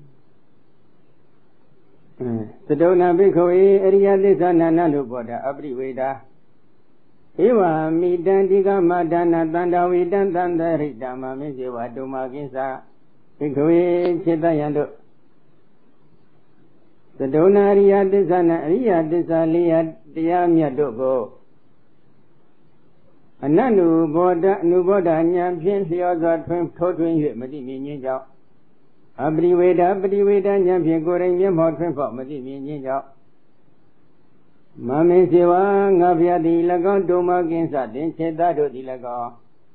သတုဏဘိခဝေအရိယသစ္စာနာနလို့ပေါ်တာအပရိဝေဒာဧဝမိတံတိကမဒါနသန္တဝိတံသန္တရိတမမေဇေဝတုမကိစ္စဘိခဝေခြေတယံတို့သတုဏအရိယသစ္စာနာအရိယသစ္စာလေးရတရားမြတ်တို့ကိုအနန္တုဘောဓအနုဘောဓဉာဏ်ဖြင့်လျောစွာထိုးထွင်း၍မတိမြင်ခြင်းကြောင့်အပရိဝေဒပရိဝေဒဉာဏ်ဖြင့်ကိုယ်တိုင်မျက်မှောက်ထွန်းဖောက်မတိမြင်ခြင်းကြောင့်မမေစေဝငါဖျားသည်၎င်းတုံမကင်းစတင်ခြေသားတို့သည်၎င်း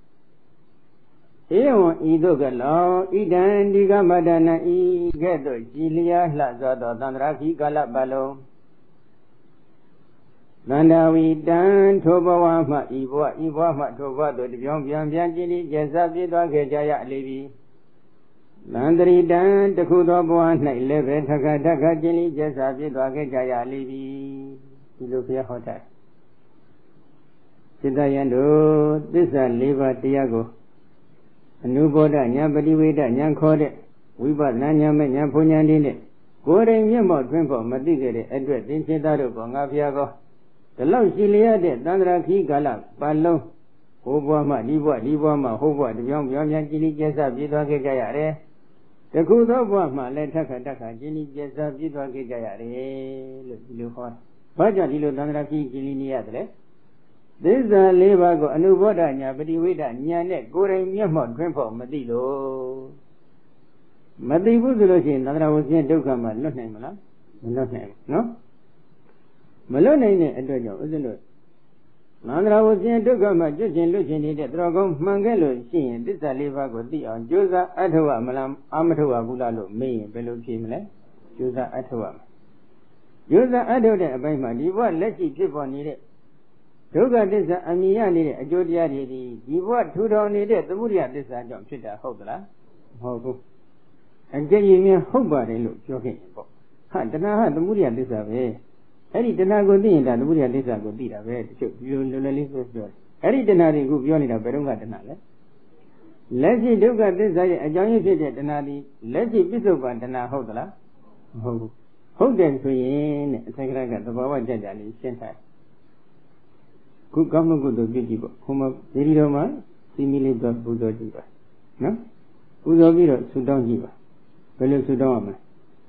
ဧဝံဤသို့ကလောဣဒံဒီကမဒနာဤကဲ့သို့ကြည်လျာလှသောသောသန္တရာခိကာလပတ်လုံးသန္တာဝီတံထိုဘဝမှဤဘဝမှထိုဘဝသို့တပြောင်းပြန်ကြည်လီကျက်စားပြေးသွားခဲ့ကြရလေပြီသန္တရိတံတခုသောဘဝ၌လည်းပဲထခကျင်လီကျက်စားပြေးသွားခဲ့ကြရလေပြီဒီလိုဘုရားဟောတာစိတ္တယံတို့သစ္စာ၄ပါးတရားကိုအနုဘောဓဉာဏ်ပရိဝေဒဉာဏ်ခေါ်တဲ့ဝိပဿနာဉာဏ်မဲ့ဉာဏ်ဘုံဉာဏ်လေးနဲ့ကိုယ်တိုင်မျက်မှောက်ထွန်းဖို့မသိခဲ့တဲ့အတွက်သင်္ချေသားတို့ကငါဖျားကောဒီလောက်ရှိလျက်တဲ့သန္တရာခိကာလပတ်လုံးဟိုဘဝမှဒီဘဝမှဟိုဘဝတပြောင်းပြန်ကြည်လီကျက်စားပြေးသွားခဲ့ကြရတယ်တခုသောဘဝမှလည်းထခကြည်လီကျက်စားပြေးသွားခဲ့ကြရတယ်လို့ဒီလိုဟောဘာကြောင့်ဒီလိုသန္တရာခိကြည်လီနေရတယ်သစ္စာ၄ပါးကိုအနုဘောဓညာပฏิဝိဒညာနဲ့ကိုယ်တိုင်မျက်မှောက်ထွန်းဖို့မသိလို့မသိဘူးဆိုလို့ရှိရင်သန္တရာဝဆင်းဒုက္ခမှလွတ်နိုင်မလားမလွတ်နိုင်ဘူးနော်မလွတ်နိုင်တဲ့အတွက်ကြောင့်ဥစ္စလို့သန္တရာဝဆင်းဒုက္ခမှကျွတ်ကျင်လွတ်ကျင်နေတဲ့တတော်ကောင်းမှန်ခဲ့လို့ရှိရင်သစ္စာ၄ပါးကိုသိအောင်ကြိုးစားအထောက်အမလားအာမထောက်ဘူးလားလို့မေးရင်ဘယ်လိုဖြေမလဲကြိုးစားအထောက်ကြိုးစားအထောက်တဲ့အပိုင်းမှာဒီဘဝလက်ရှိဖြစ်ပေါ်နေတဲ့ဒုက္ခသစ္စာအမြင်ရနေတဲ့အကျိုးတရားတွေဒီဘဝထူထောင်နေတဲ့သမုဒယသစ္စာကြောင့်ဖြစ်တာဟုတ်သလားမဟုတ်ဘူးအကျဉ်းကြီးများဟုတ်ပါတယ်လို့ပြောခဲ့ရင်ပေါ့ဟာတဏှာဟာသမုဒယသစ္စာပဲအဲ့ဒီတဏှာကိုသိရင်ဒါသမုဒယသစ္စာကိုသိတာပဲတချို့ဒီလိုလွယ်လွယ်လေးပြောတယ်အဲ့ဒီတဏှာတွေကိုပြောနေတာဘယ်တော့ကတဏှာလဲလက်ရှိဒုက္ခသစ္စာရဲ့အကြောင်းရင်းဖြစ်တဲ့တဏှာဒီလက်ရှိပစ္စုပန်တဏှာဟုတ်သလားမဟုတ်ဘူးဟုတ်တယ်ဆိုရင်တဲ့အသက်ကရကသဘာဝကြကြလေးရှင်းထားခုကောင်းမှုကုသိုလ်ပြုကြည့်ပေါ့ခုမှဒီဒီတော်မှာစီမီလေးတော့ပူဇော်ကြည့်ပါနော်ပူဇော်ပြီးတော့ဆုတောင်းကြည့်ပါဘယ်လိုဆုတောင်းရမလဲ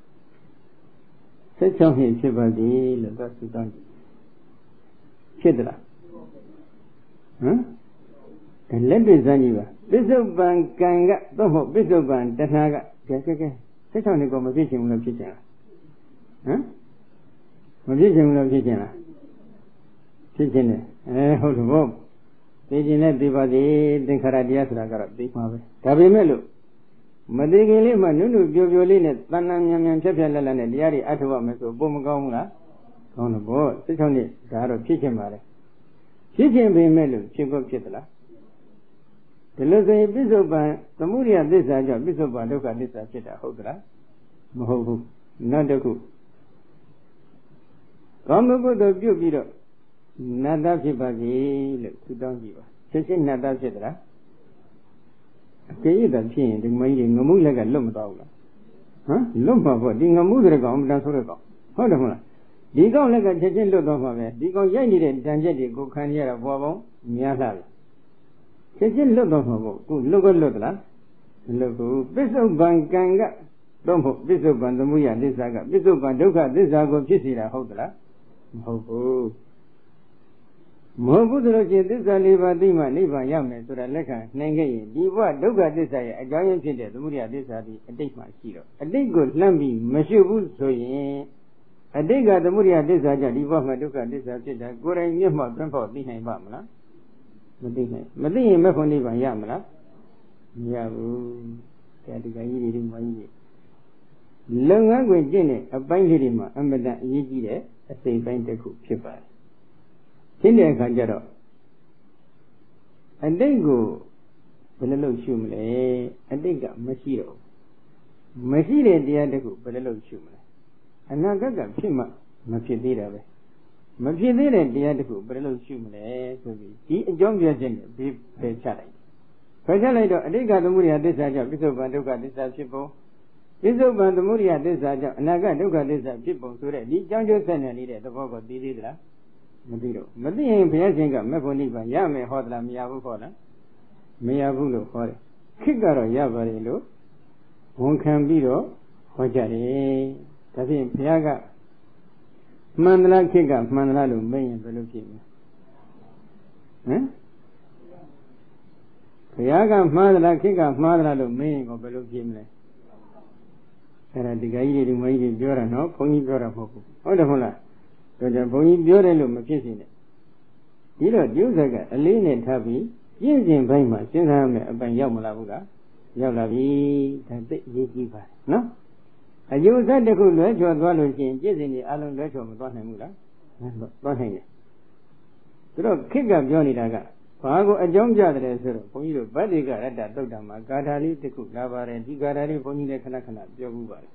16နှစ်ဖြစ်ပါစေလို့တော့ဆုတောင်းကြည့်ဖြစ်သလားဟမ်လက်တွေ့စမ်းကြည့်ပါပစ္စုပန်ကံကတော့မဟုတ်ပစ္စုပန်တဏှာကကဲ16နှစ်ကိုမဖြစ်ချင်ဘူးလို့ဖြစ်ချင်လားဟမ်မဖြစ်ချင်ဘူးလို့ဖြစ်ချင်လားဖြစ်ချင်တယ်ဟုတ်တယ်ဗောသိခြင်းနဲ့သိပါသေးသင်္ခါရတရားဆိုတာကတော့သိမှာပဲဒါပေမဲ့လို့မသိခင်လေးမှနုနုပြိုပြိုလေးနဲ့တဏ္ဍာမြန်ဖြတ်လက်နဲ့တရားတွေအထောက်အမယ်ဆိုပုံမကောင်းဘူးလားကောင်းတယ်ဗော16နှစ်ဒါကတော့ဖြစ်ချင်ပါလေဖြစ်ချင်ပေမဲ့လို့ဖြစ်ဖို့ဖြစ်သလားဒီလိုဆိုရင်ပစ္စုပန်သမုဒယသစ္စာကြောင့်ပစ္စုပန်ဒုက္ခသစ္စာဖြစ်တာဟုတ်သလားမဟုတ်ဘူးနောက်တစ်ခုကောင်းမှုကုသိုလ်ပြုပြီးတော့နတ်သားဖြစ်ပါစေလို့ဆုတောင်းကြည့်ပါချက်ချင်းနတ်သားဖြစ်သလားအကြိမ်သာဖြစ်ရင်ဒီမကြီးတွေငမှုလက်ကလွတ်မသွားဘူးလားဟမ်လွတ်မှာပေါ့ဒီငမှုတဲ့ကောင်အမှန်တန်ဆိုတဲ့ကောင်ဟုတ်တယ်မဟုတ်လားဒီကောင်လက်ကချက်ချင်းလွတ်သွားမှာပဲဒီကောင်ရိုက်နေတဲ့တန်ချက်တွေကိုခံရတာပေါ်ပေါင်းများလာပြီချက်ချင်းလွတ်သွားမှာပေါ့ခုလွတ်သလားမလွတ်ဘူးပစ္စုပန်ကံကတော့မဟုတ်ပစ္စုပန်သမုဒယသစ္စာကပစ္စုပန်ဒုက္ခသစ္စာကိုဖြစ်စေတာဟုတ်သလားမဟုတ်ဘူးမဟုတ်ဘူးဆိုလို့ရှိရင်သစ္စာ၄ပါးသိမှနိဗ္ဗာန်ရမယ်ဆိုတာလက်ခံနိုင်ခဲ့ရင်ဒီဘဝဒုက္ခသစ္စာရဲ့အကြောင်းရင်းဖြစ်တဲ့သမုဒယသစ္စာဒီအတိတ်မှရှိတော့အတိတ်ကိုလှမ်းပြီးမရှိဘူးဆိုရင်အတိတ်ကသမုဒယသစ္စာကြောင့်ဒီဘဝမှာဒုက္ခသစ္စာဖြစ်တာကိုယ်တိုင်မျက်မှောက်တွန်းဖို့သိနိုင်ပါမလားမသိနိုင်မသိရင်မဲ့ဖို့နိဗ္ဗာန်ရမလားမရဘူးတရားတရားကြီးတွေမှကြီးတွေလုပ်ငန်းခွင်ကျင့်တဲ့အပိုင်းလေးတွေမှာအမတန်အရေးကြီးတဲ့အစိတ်ပိုင်းတစ်ခုဖြစ်ပါတယ်ရှင်းတဲ့အခါကျတော့အတိတ်ကိုဘယ်လိုလုပ်ရှုမလဲအတိတ်ကမရှိတော့မရှိတဲ့တရားတခုဘယ်လိုလုပ်ရှုမလဲအနာဂတ်ကဖြစ်မှမဖြစ်သေးတာပဲမဖြစ်သေးတဲ့တရားတခုဘယ်လိုလုပ်ရှုမလဲဆိုပြီးဒီအကြောင်းပြချက်နဲ့ဘေးဖယ်ချလိုက်ဖယ်ချလိုက်တော့အတိတ်ကသမုဒယသစ္စာကြောင့်ပစ္စုပန်ဒုက္ခသစ္စာဖြစ်ပုံပစ္စုပန်သမုဒယသစ္စာကြောင့်အနာဂတ်ဒုက္ခသစ္စာဖြစ်ပုံဆိုတဲ့ဒီကြောင်းကျိုးဆက်နေနေတဲ့သဘောကိုသိသေးသလားမသိတော့မသိရင်ဘုရားရှင်ကမေဖို့နိဗ္ဗာန်ရမယ်ဟောသလားမရဘူးဟောလားမရဘူးလို့ဟောတယ်ခေတ်ကတော့ရပါတယ်လို့ဝန်ခံပြီးတော့ဟောကြတယ်ဒါဖြင့်ဘုရားကမှန်သလားခေတ်ကမှန်သလားလို့မေးရင်ဘယ်လိုဖြစ်မလဲဟမ်ဘုရားကမှားသလားခေတ်ကမှားသလားလို့မေးရင်ဘယ်လိုဖြစ်မလဲအဲ့ဒါဒီကကြီးတွေဒီမကြီးတွေပြောတာနော်ဘုန်းကြီးပြောတာမဟုတ်ဘူးဟုတ်တယ်မဟုတ်လားဒါကြောင့်ဘုန်းကြီးပြောတယ်လို့မဖြစ်စေနဲ့ဒီတော့ဒီဥစ္စာကအလေးနဲ့ထားပြီးပြည့်စုံပိုင်းမှာစဉ်းစားရမယ်အပိုင်ရောက်မလာဘူးလားရောက်လာပြီဒါသိအရေးကြီးပါတယ်နော်အယူဆတစ်ခုလွဲချော်သွားလို့ရှိရင်ပြည့်စုံနေအလုံးလွဲချော်မသွားနိုင်ဘူးလားသွားနိုင်တယ်ဒါတော့ခေတ်ကပြောနေတာကဘာကိုအကြောင်းပြတယ်ဆိုတော့ဘုန်းကြီးတို့ဗတ္တိကရတ္တသုတ်တံမှာဂါထာလေးတစ်ခုလာပါတယ်ဒီဂါထာလေးဘုန်းကြီးလည်းခဏခဏပြောမှုပါတယ်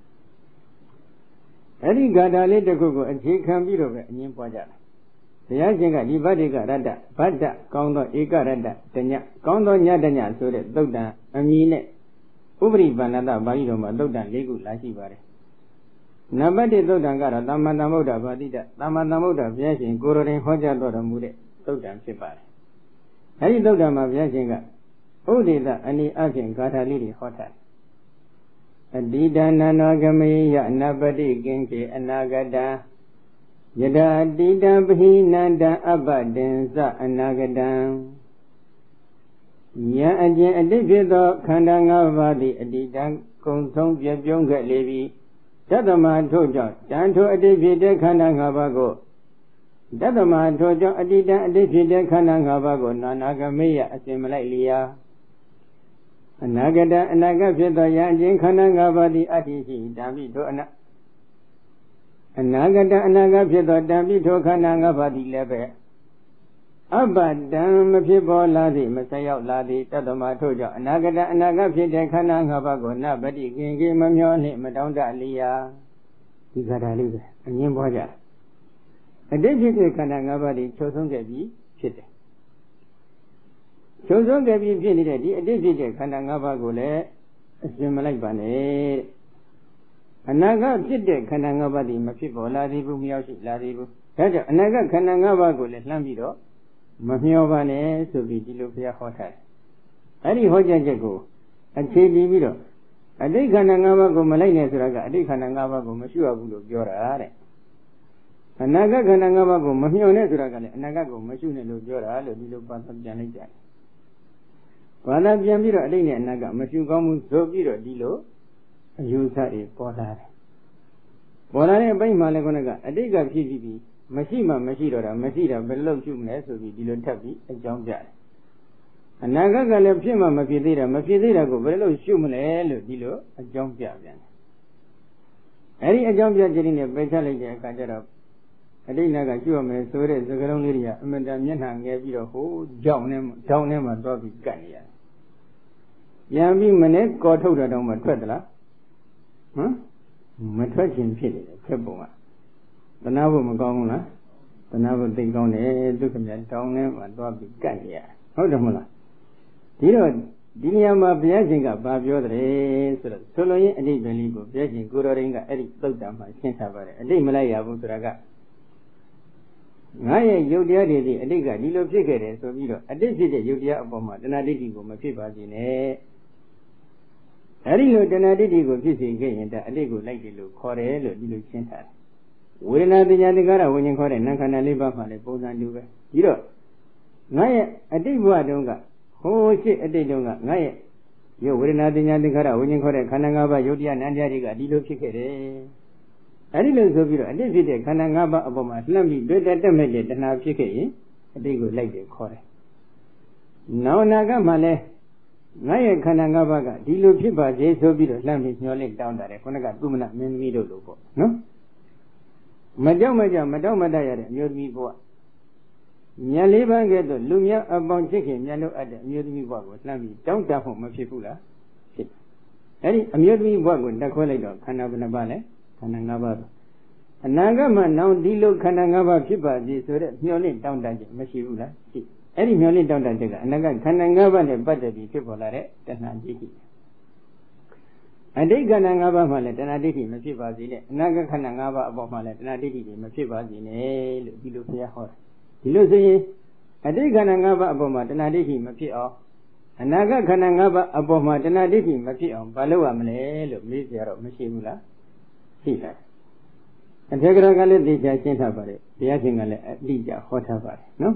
အဲ့ဒီဂါထာလေးတစ်ခုကိုအခြေခံပြီးတော့ပဲအငင်းပွားကြတယ်ဘုရားရှင်ကဒီဗတ္တိကရတ္တဗတ္တကောင်းသောဧကရတ္တတညကောင်းသောညတညဆိုတဲ့သုတ်တံအမည်နဲ့ဥပရိပန္နတပါဠိတော်မှာသုတ်တံ၄ခုလာရှိပါတယ်နံပါတ်1သုတ်တံကတော့သမ္မာသမ္ဗုဒ္ဓဗာတိတသမ္မာသမ္ဗုဒ္ဓဘုရားရှင်ကိုယ်တော်ရင်ဟောကြားတော်မူတဲ့သုတ်တံဖြစ်ပါတယ်အဲဒီသုတ်တံမှာဘုရားရှင်ကဥဒေသအနိအဖြင့်ဂါထာလေးတွေဟောထားတယ်အတိဒနနောဂမေယအနပတိကင်္ခေအနာဂတံယတအတိတံပဟိနန္တံအပ္ပတင်္စအနာဂတံယံအကျင့်အတိတ်ဖြစ်သောခန္ဓာ၅ပါးသည်အတိတံကုံဆုံးပြပြုံးခဲ့လေပြီတတမထို့ကြောင့်တန်ထိုအတိတ်ဖြစ်တဲ့ခန္ဓာ၅ပါးကိုတတမထို့ကြောင့်အတိတံအတိတ်ဖြစ်တဲ့ခန္ဓာ၅ပါးကိုနာနာဂမေယအစဉ်မလိုက်လျာအနာဂတအနာဂတ်ဖြစ်သောယံအကျင့်ခန္ဓာ၅ပါးသည်အတ္တိရှိတံပိထိုအနာဂတအနာဂတ်ဖြစ်သောတံပိထိုခန္ဓာ၅ပါးသည်လည်းပဲအပ္ပတံမဖြစ်ပေါ်လာသည်မဆက်ရောက်လာသည်တတမထို့ကြောင့်အနာဂတအနာဂတ်ဖြစ်တဲ့ခန္ဓာ၅ပါးကိုနပတိကင်ကေမမျောနှင့်မတောင်းတလျာဒီကထာလေးပဲအငင်းပွားကြအတိတ်ဖြစ်တဲ့ခန္ဓာ၅ပါးဒီချုပ်ဆုံးခဲ့ပြီးဖြစ်တယ်ချုပ်ဆုံးခဲ့ပြီးဖြစ်နေတဲ့ဒီအတိတ်ဖြစ်တဲ့ခန္ဓာ၅ပါးကိုလည်းအရှင်မလိုက်ပါနဲ့အနာဂတ်ဖြစ်တဲ့ခန္ဓာ၅ပါးဒီမဖြစ်ပေါ်လာသေးဘူးမရောက်ရှိလာသေးဘူးဒါကြောင့်အနာဂတ်ခန္ဓာ၅ပါးကိုလည်းလှမ်းပြီးတော့မမျောပါနဲ့ဆိုပြီးဒီလိုဘုရားဟောထားတယ်အဲ့ဒီဟောကြားချက်ကိုအခြေတည်ပြီးတော့အတိတ်ခန္ဓာ၅ပါးကိုမလိုက်နဲ့ဆိုတာကအတိတ်ခန္ဓာ၅ပါးကိုမရှုရဘူးလို့ပြောတာတဲ့အနာဂတ်ခန္ဓာ၅ပါးကိုမမျှော်နဲ့ဆိုတာကလည်းအနာဂတ်ကိုမရှုနဲ့လို့ပြောတာလို့ဒီလိုပါပြန်လိုက်ကြတယ်ဘာသာပြန်ပြီးတော့အတိတ်နဲ့အနာဂတ်မရှုကောင်းဘူးဆိုပြီးတော့ဒီလိုအယူဆတွေပေါ်လာတယ်ပေါ်လာတဲ့အပိုင်းမှာလည်းခုနကအတိတ်ကဖြစ်ပြီးမရှိမှမရှိတော့တာမရှိတာဘယ်လိုရှုမလဲဆိုပြီးဒီလိုထပ်ပြီးအကြောင်းပြတယ်အနာဂတ်ကလည်းဖြစ်မှမဖြစ်သေးတာမဖြစ်သေးတာကိုဘယ်လိုရှုမလဲလို့ဒီလိုအကြောင်းပြပြန်တယ်အဲဒီအကြောင်းပြခြင်းနဲ့ပယ်ချလိုက်တဲ့အခါကျတော့အတိတ်နာကရှုရမယ်ဆိုတဲ့စကားလုံးလေးတွေကအမှန်တန်မျက်နှာငယ်ပြီးတော့ဟိုကြောင်ထဲမှာသွားပြီးကတ်နေရတယ်ပြန်ပြီးမနေ့ကော်ထုတ်တာတော့မထွက်သလားဟမ်မထွက်ခြင်းဖြစ်နေတယ်ဖြစ်ပုံကတနာဖို့မကောင်းဘူးလားတနာဖို့သိကောင်းတယ်ဒုက္ခမြတ်တောင်းထဲမှာသွားပြီးကတ်နေရတယ်ဟုတ်တယ်မဟုတ်လားဒီတော့ဒီနေရာမှာဘုရားရှင်ကဘာပြောတယ်ဆိုတော့ဆိုလိုရင်းအတိတ်ပဲလေးကိုဘုရားရှင်ကိုယ်တော်ရင်ကအဲ့ဒီသုတ်တံမှာရှင်းထားပါတယ်အတိတ်မလိုက်ရဘူးဆိုတာကငါရဲ့ယုတ်တရားတွေဒီအတိတ်ကဒီလိုဖြစ်ခဲ့တယ်ဆိုပြီးတော့အတိတ်ဖြစ်တဲ့ယုတ်တရားအပေါ်မှာတဏှာဒိဋ္ဌိကိုမဖြစ်ပါစေနဲ့အဲဒီလိုတဏှာဒိဋ္ဌိကိုဖြစ်စေခဲ့ရင်ဒါအတိတ်ကိုလိုက်တယ်လို့ခေါ်တယ်လို့ဒီလိုရှင်းထားတယ်ဝေဒနာပညာတိကာရဝိညာဉ်ခေါ်တဲ့နာခန္ဓာ၄ပါးမှာလည်းပုံစံတူပဲဒီတော့ငါရဲ့အတိတ်ဘဝတုန်းကဟိုရှိအတိတ်တုန်းကငါရဲ့ရုပ်ဝေဒနာပညာတိကာရဝိညာဉ်ခေါ်တဲ့ခန္ဓာ၅ပါးယုတ်တရားနံတရားတွေကဒီလိုဖြစ်ခဲ့တယ်အဲဒီလိုဆိုပြီးတော့အတိတ်ဖြစ်တဲ့ခန္ဓာ၅ပါးအပေါ်မှာလှမ်းပြီးတွေ့တက်မဲ့တဲ့တဏှာဖြစ်ခဲ့ရင်အတိတ်ကိုလိုက်တယ်ခေါ်တယ်နောင်နာကမှလည်းငါရဲ့ခန္ဓာ၅ပါးကဒီလိုဖြစ်ပါစေဆိုပြီးတော့လှမ်းပြီးညှော်လင့်တောင်းတာတယ်ခုနကသုမနမင်းသမီးတို့လိုပေါ့နော်မကြောက်မတောင့်မတရတဲ့အမျိုးသမီးဘဝမြတ်လေးပန်းကဲ့သို့လူများအပေါင်းချစ်ခင်မြတ်လို့အပ်တဲ့အမျိုးသမီးဘဝကိုလှမ်းပြီးတောင်းတဖို့မဖြစ်ဘူးလားဖြစ်အဲ့ဒီအမျိုးသမီးဘဝကိုတက်ခွဲလိုက်တော့ခန္ဓာဘယ်နှပါလဲခန္ဓာ၅ပါးအနာဂတ်မှာနောင်ဒီလိုခန္ဓာ၅ပါးဖြစ်ပါစေဆိုတဲ့မျှော်လင့်တောင်းတခြင်းမရှိဘူးလားရှိအဲ့ဒီမျှော်လင့်တောင်းတချက်ကအနာဂတ်ခန္ဓာ၅ပါးနဲ့ပတ်သက်ပြီးဖြစ်ပေါ်လာတဲ့တဏှာဒိဋ္ဌိအတိတ်ခန္ဓာ၅ပါးမှာလည်းတဏှာဒိဋ္ဌိမဖြစ်ပါစေနဲ့အနာဂတ်ခန္ဓာ၅ပါးအပေါ်မှာလည်းတဏှာဒိဋ္ဌိတွေမဖြစ်ပါစေနဲ့လို့ဒီလိုဘုရားဟောတယ်ဒီလိုဆိုရင်အတိတ်ခန္ဓာ၅ပါးအပေါ်မှာတဏှာဒိဋ္ဌိမဖြစ်အောင်အနာဂတ်ခန္ဓာ၅ပါးအပေါ်မှာတဏှာဒိဋ္ဌိမဖြစ်အောင်ဘာလုပ်ရမလဲလို့မေးကြတော့မရှိဘူးလားရှိတယ်အထေကရကလည်းသိချာရှင်းထားပါတယ်ဘုရားရှင်ကလည်းအတိအကျဟောထားပါတယ်နော်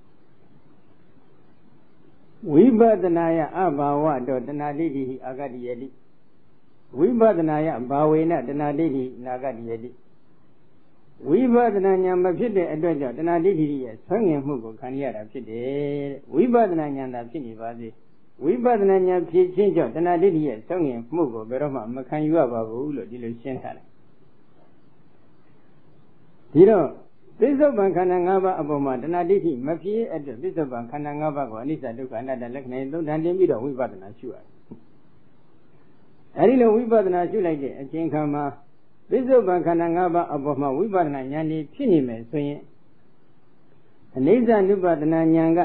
ဝိပဿနာယအဘာဝတောတဏှာဒိဋ္ဌိအာဂတိယတိဝိပဿနာယဘာဝေနတဏှာဒိဋ္ဌိနာဂတိယတိဝိပဿနာဉာဏ်မဖြစ်တဲ့အတွက်ကြောင့်တဏှာဒိဋ္ဌိရဲ့ဆွဲငင်မှုကိုခံရတာဖြစ်တယ်ဝိပဿနာဉာဏ်သာဖြစ်နေပါစေဝိပဿနာဉာဏ်ဖြစ်ခြင်းကြောင့်တဏှာဒိဋ္ဌိရဲ့ဆွဲငင်မှုကိုဘယ်တော့မှမခံယူရပါဘူးလို့ဒီလိုရှင်းထားတယ်ဒီတော့ပစ္စုပန်ခန္ဓာ၅ပါးအပေါ်မှာတဏှာဒိဋ္ဌိမဖြစ်အတွက်ပစ္စုပန်ခန္ဓာ၅ပါးကိုအနိစ္စဒုက္ခအနတ္တလက္ခဏာသုံးဌာန်တင်ပြီးတော့ဝိပဿနာရှုရတယ်အဲဒီလိုဝိပဿနာရှုလိုက်တဲ့အချိန်ခါမှာပစ္စုပန်ခန္ဓာ၅ပါးအပေါ်မှာဝိပဿနာဉာဏ်ကြီးဖြစ်နေမယ်ဆိုရင်အနိစ္စနုပဒနာဉာဏ်က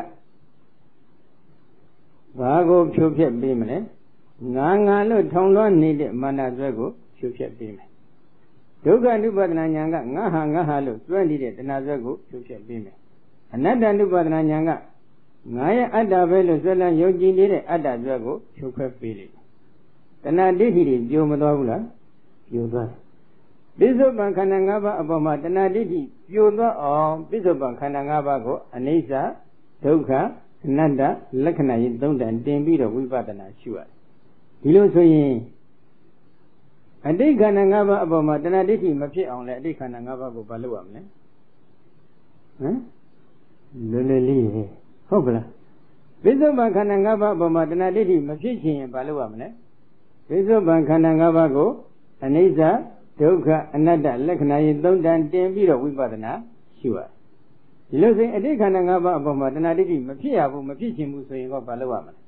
ဘာကိုဖြိုဖျက်ပေးမလဲငါလို့ထောင်လွှမ်းနေတဲ့မာနဆွဲကိုဖြိုဖျက်ပေးမယ်ဒုက္ခနုပဒနာဉာဏ်ကငါဟာလို့စွဲနေတဲ့တဏှာဆွဲကိုဖြိုဖျက်ပေးမယ်အနတ္တနုပဒနာဉာဏ်ကငါရဲ့အတ္တပဲလို့စွဲလန်းယုံကြည်နေတဲ့အတ္တဆွဲကိုဖြိုဖျက်ပေးလိမ့်တဏှာဒိဋ္ဌိတွေပြိုမသွားဘူးလားပြိုသွားပစ္စုပန်ခန္ဓာ၅ပါးအပေါ်မှာတဏှာဒိဋ္ဌိပြိုသွားအောင်ပစ္စုပန်ခန္ဓာ၅ပါးကိုအနိစ္စဒုက္ခအနတ္တလက္ခဏာကြီးသုံးဌာန်တင်ပြီးတော့ဝိပဿနာရှုရတယ်ဒီလိုဆိုရင်အတိတ်ခန္ဓာ၅ပါးအပေါ်မှာတဏှာဒိဋ္ဌိမဖြစ်အောင်လဲအတိတ်ခန္ဓာ၅ပါးကိုဘာလုပ်ရမလဲဟမ်လွယ်လွယ်လေးဟုတ်ကလားပစ္စုပန်ခန္ဓာ၅ပါးအပေါ်မှာတဏှာဒိဋ္ဌိမဖြစ်ခြင်းရင်ဘာလုပ်ရမလဲပစ္စုပန်ခန္ဓာ၅ပါးကိုအနိစ္စဒုက္ခအနတ္တလက္ခဏာကြီးသုံးဌာန်တင်ပြီးတော့ဝိပဿနာရှုရဒီလိုဆိုရင်အတိတ်ခန္ဓာ၅ပါးအပေါ်မှာတဏှာဒိဋ္ဌိမဖြစ်ရဘူးမဖြစ်ခြင်းဘူးဆိုရင်တော့ဘာလုပ်ရမလဲ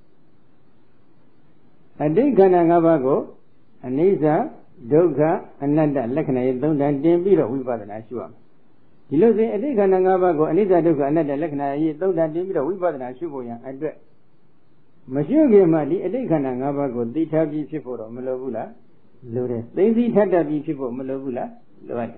အတိတ်ခန္ဓာ၅ပါးကိုအနိစ္စဒုက္ခအနတ္တလက္ခဏာရဲ့သုံးဌာန်တင်ပြီးတော့ဝိပဿနာရှုရမယ်ဒီလိုဆိုရင်အတိတ်ခန္ဓာ၅ပါးကိုအနိစ္စဒုက္ခအနတ္တလက္ခဏာရဲ့သုံးဌာန်တင်ပြီးတော့ဝိပဿနာရှုဖို့ရန်အတွက်မရှုခင်မှာဒီအတိတ်ခန္ဓာ၅ပါးကိုသိထားပြီးဖြစ်ဖို့တော့မလိုဘူးလားလိုတယ်သိသိထပ်တတ်ပြီးဖြစ်ဖို့မလိုဘူးလားလိုရတယ်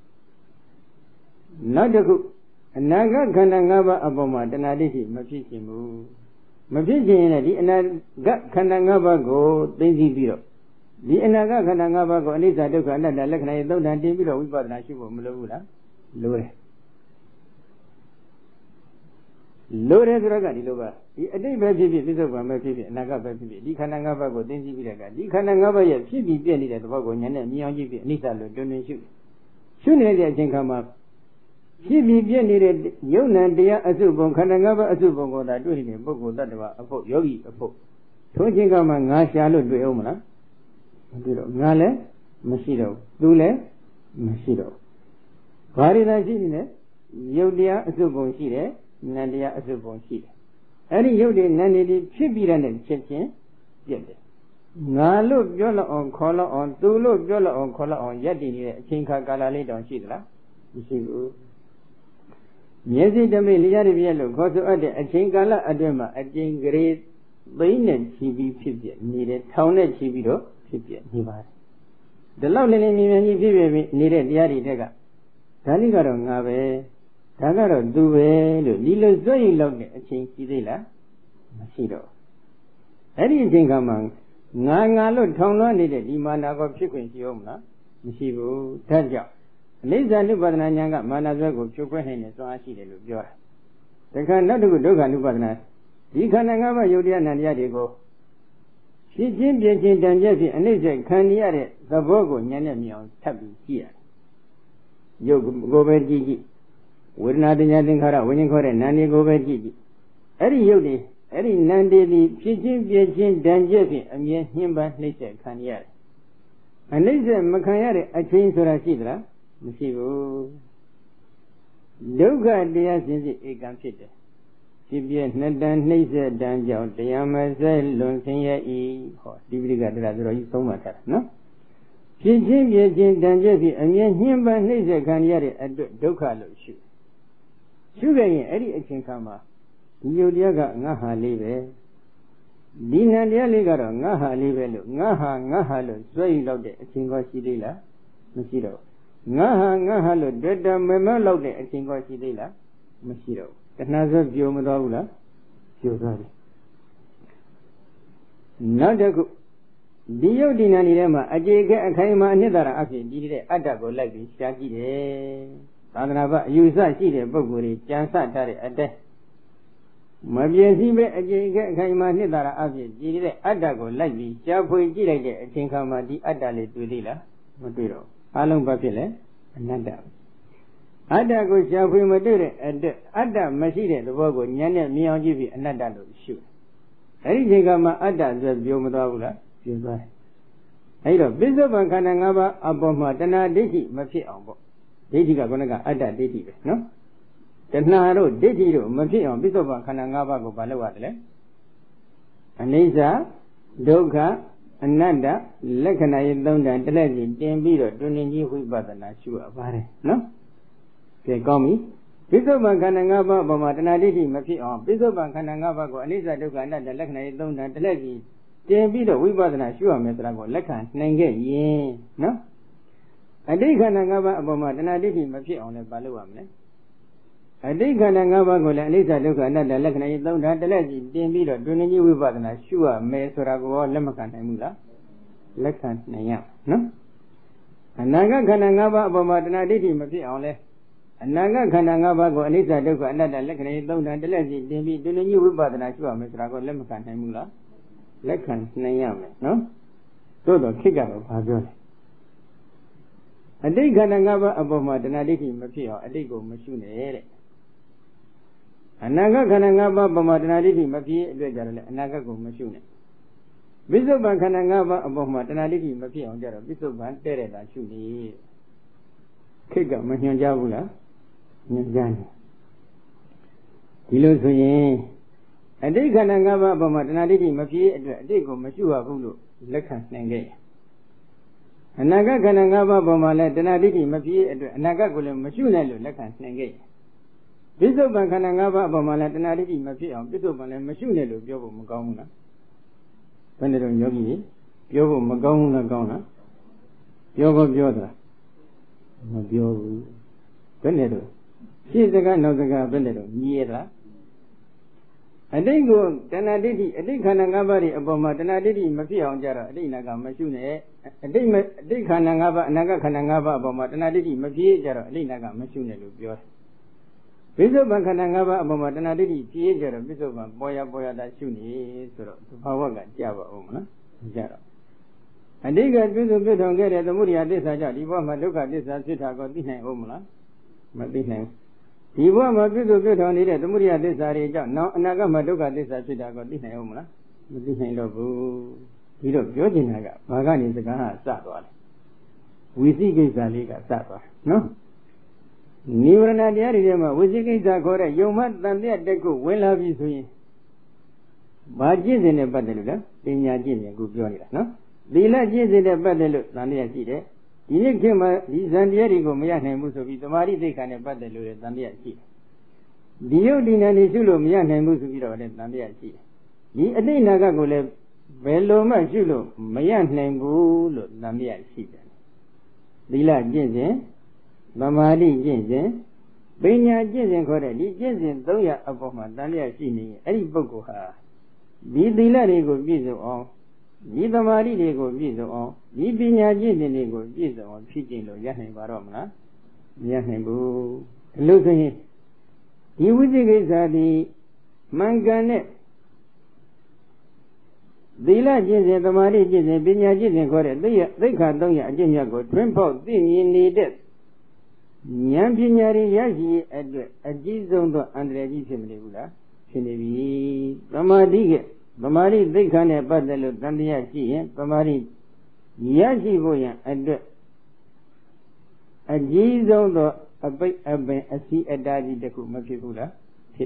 နောက်တစ်ခုအနာဂတ်ခန္ဓာ၅ပါးအပေါ်မှာတဏှာဒိဋ္ဌိမဖြစ်ခြင်းဘူးမဖြစ်ခြင်းနဲ့ဒီအနာဂတ်ခန္ဓာ၅ပါးကိုသိသိပြီးတော့ဒီအနာဂတ်ခန္ဓာ၅ပါးကိုအနိစ္စဒုက္ခအနတ္တလက္ခဏာရဲ့သုံးဌာန်တင်ပြီးတော့ဝိပဿနာရှုဖို့မလိုဘူးလားလိုတယ်လိုတယ်ဆိုတော့ကဒီလိုပါဒီအတိတ်ပဲဖြစ်ဖြစ်ပြစ္ဆုတ်ပံပဲဖြစ်ဖြစ်အနာဂတ်ပဲဖြစ်ဖြစ်ဒီခန္ဓာ၅ပါးကိုသိသိပြီးတဲ့ကဒီခန္ဓာ၅ပါးရဲ့ဖြစ်ပြီးပြည့်နေတဲ့သဘောကိုဉာဏ်နဲ့မြင်အောင်ကြည့်ပြီးအနိစ္စလို့တွင်တွင်ရှုနေတဲ့အချိန်ခါမှာဖြစ်ပြီးပြည့်နေတဲ့ယုံ nant တရားအစုပုံခန္ဓာ၅ပါးအစုပုံကိုသာတွေ့နေတဲ့ပုဂ္ဂိုလ်တ attva အဖို့ယောဂီအဖို့ထိုအချိန်ခါမှာငါရှာလို့တွေ့အောင်မလားမတွေ့တော့ငါလည်းမရှိတော့သူလည်းမရှိတော့ဘာတွေသာရှိနေလဲယုတ်တရားအစုပုံရှိတယ်နံတရားအစုပုံရှိတယ်အဲ့ဒီယုတ်တွေနံတွေဖြစ်ပြီးတဲ့ချက်ချင်းပြည့်တယ်ငါလို့ပြောလောက်အောင်ခေါ်လောက်အောင်သူလို့ပြောလောက်အောင်ခေါ်လောက်အောင်ယက်တည်နေတဲ့အချိန်ခါကာလလေးတောင်ရှိသလားမရှိဘူးမျက်စိတမိလျားရပြည့်လို့ခေါ်ဆိုအပ်တဲ့အချိန်ကာလအတွင်းမှာအကျဉ်းကလေးသိမ့်နဲ့ချီပြီးဖြစ်ပြနေတယ်ထောင်နဲ့ချီပြီးတော့ဖြစ်ပြနေပါတယ်ဒီလောက်လင်းလင်းမြင်မြင်ကြီးဖြစ်ပြနေတဲ့တရားတွေတက်ကဒါလေးကတော့ငါပဲဒါကတော့သူပဲလို့ဒီလိုစွန့်ရင်လောက်တဲ့အချိန်ရှိသေးလားမရှိတော့အဲ့ဒီအချိန်ခါမှာငါလို့ထောင်လွှမ်းနေတဲ့ဒီမာနကိုဖြစ်ခွင့်ရှိအောင်မလားမရှိဘူးဒါကြောင့်အနိစ္စ နုပဒနာဉာဏ်ကမာနဆွဲကိုဖြုတ်ခွဲနိုင်တဲ့စွမ်းအားရှိတယ်လို့ပြောတာတခါနောက်တစ်ခုဒုက္ခ နုပဒနာဒီခန္ဓာ၅ပါးယုတ်တရားနံတရားတွေကိုဖြစ်ချင်းပြင်းချင်းတန်ပြည့်ဖြင့်အနိစ္စခံရတဲ့သဘောကိုဉာဏ်နဲ့မြင်အောင်ထပ်ပြီးကြည့်ရတယ်ယုတ်ကိုပဲကြည့်ကြည့်ဝေဒနာတရားသင်္ခါရဝိညာဉ်ခေါ်တဲ့နာမ်တွေကိုပဲကြည့်ကြည့်အဲ့ဒီယုတ်တွေအဲ့ဒီနာမ်တွေဒီဖြစ်ချင်းပြင်းချင်းတန်ပြည့်ဖြင့်အမြဲနှင်းပန်းနှိမ့်ဆက်ခံရတယ်အနိစ္စမခံရတဲ့အချင်းဆိုတာရှိသလားမရှိဘူး Dukkha Daya Sinsi Ekam Pite. Sibye Nadan Nisa Danjao Dayamasa Lunsinya E. Diviga Dradro Somata. No? Jin Danjasi and Yimba Nisa Kanyari at Dukkha Lushi. Sugar in Eddie Achinkama. Yudiaga Naha Live. Dina Liagaro Naha Live. Naha Lo, Sway Lode, Chingo Sidila. Masido. Naha Lo, Deda Mema Lode, Chingo Sidila. Masido. The Nazar Biomadula. Josari. Nadaku. Dio Dinanirema, Ajega and Kaima Nidara Afi, did Adago like this, Shaki. Anava, you saw see the Boguri, Jansa Tari at death. Mabiazibe, Ajega, Kaima Nidara Afi, did Adago like this, Japo Gire, Chinkama, the Adale Tudila, Maturo, Along Papile, Nada. Adago Japu Madure, and Ada Maside, the Bogo, Yana, Miangivi, and Nadalo shoot. Arijama Ada, the Biomadula. Hey, Bishop and Kanangaba Aboma, Dana Diti, Mafi Ambo. Diti Gagonaga, Ada Diti, no? Tanaro, Diti, Mafi on Bishop and Kanangaba go Balawale. Anisa, Doga, Ananda, Lekana, Donda, and Telegi, Dembiro, Dunini, Wibadana, Shua, Vare, no? They call me. Bishop and Kanangaba, Bomatana Diti, Mafi on Bishop and Kanangaba go, Anisa, Doga, and Lekana, Donda, and Telegi. Dembiro, Wibadana, Shua, Metrago, Lekan, Nenge, ye, no? A day Kanangaba, Bomatana Diti, Mafi on the Baluamne. A day Kanangaba go, Anisa, Doga, and Lekana, Donda, and Telegi, Dembiro, Dunini, Wibadana, Shua, Metrago, Lemakan, and Mula. Lekan, Naya, no? Anaga Kanangaba, Bomatana Diti, Mafi on le. Anaga Kanangaba go, Anisa, Doga, and Lekana, Donda, and Telegi, Dembi, Dunini, Wibadana, Shua, Metrago, Lemakan, and Mula. Lekan, Nayame, no? So the Kigaro, Pazol. A day Kanangaba, Abomatana Diti, Mafia, a day go Machune. Anaga Kanangaba, Bomatana Diti, Mafi, Anaga go Machune. Bishop and Kanangaba, Abomatana Diti, Mafia, Bishop and Terra, Shuni. Kiga, Mahian Javula, Nizani. Hilosuye. A day Kanangaba, Bomatana Diti, Mafi, a day go Machua Hulu, Lekan, Nenge. Anaga Kanangaba, Bomala, Danaditi, Mafi, Anaga Gulum, Machunelu, Lekan, Nenge. Bishop and Kanangaba, Bomala, Danaditi, Mafi, Bishop and Machunelu, Jobo Magona. Pendleton Yogi, Jobo Magona Gona, Yogo Bioda, Mabio, Pendleton. She is the guy, no the guy, Pendleton, Niera. A day go, Danaditi, a day Kanangabari, Aboma, Danaditi, Mafia on Jara, a day Naga Machune, a day Kanangaba, Naga Kanangaba, Aboma, Danaditi, Mafia Jara, a day Naga Machune, Lubio. Bishop and Kanangaba, Aboma, Danaditi, Piager, Bishop and Boya that Shuni, so to Pawaga, Java, Oma, Jara. A day got Bishop on get at the Muria Desaja, you want my look at this as it I got behind Omla, Madina. He was my Bishop on it, the Muria Desari, now Naga Madoka Desasida got behind Omla, Madina Lobu. We don't judge in Naga, Magan is the Gaha Satwa. We see Gizaliga Satwa, no? Nivana Diarima, we see Gizagora, you must than their deco, well have you seen. Bajis in a Badalula, Pinya Jimmy, good journey, no? The Lajis in a Badalus, Nania Side. He came a Zandiarigo, Mian Musovi, the Mari de Can Badalur, Nania Side. The Yodin and Isulo, Mian Musovi, and Nania Side. The Adinaga Gole, Bello Majulo, Mayan Nangu, Nania Side. The La Jensen, Mamadi Jensen, Benya Jensen Corelli, Jensen, Doya Aboma, Nania Sini, Any Bogoha. Be the Larigo Bizo on. Ni the Mari de go Bizo on, ni Binya Jin go Bizo on, Pidgin or Yahin Baromna, Yahinbu, losing it. He would get the Manganet. The Lajis, the Mari Jin, Binya Jin, they can't do ya, Jinya go, Trimpo, in needed. Yampinyari Yaji at Jizo and Regis Shinevi, Ramadi. Bamari, they can't have Badalo, Dandiachi, Bamari, Yaji Boya, and a Gizo, အပိတ်အပင်အစီအတားကြီးတခုမဖြစ်ဘူးလားဖြစ်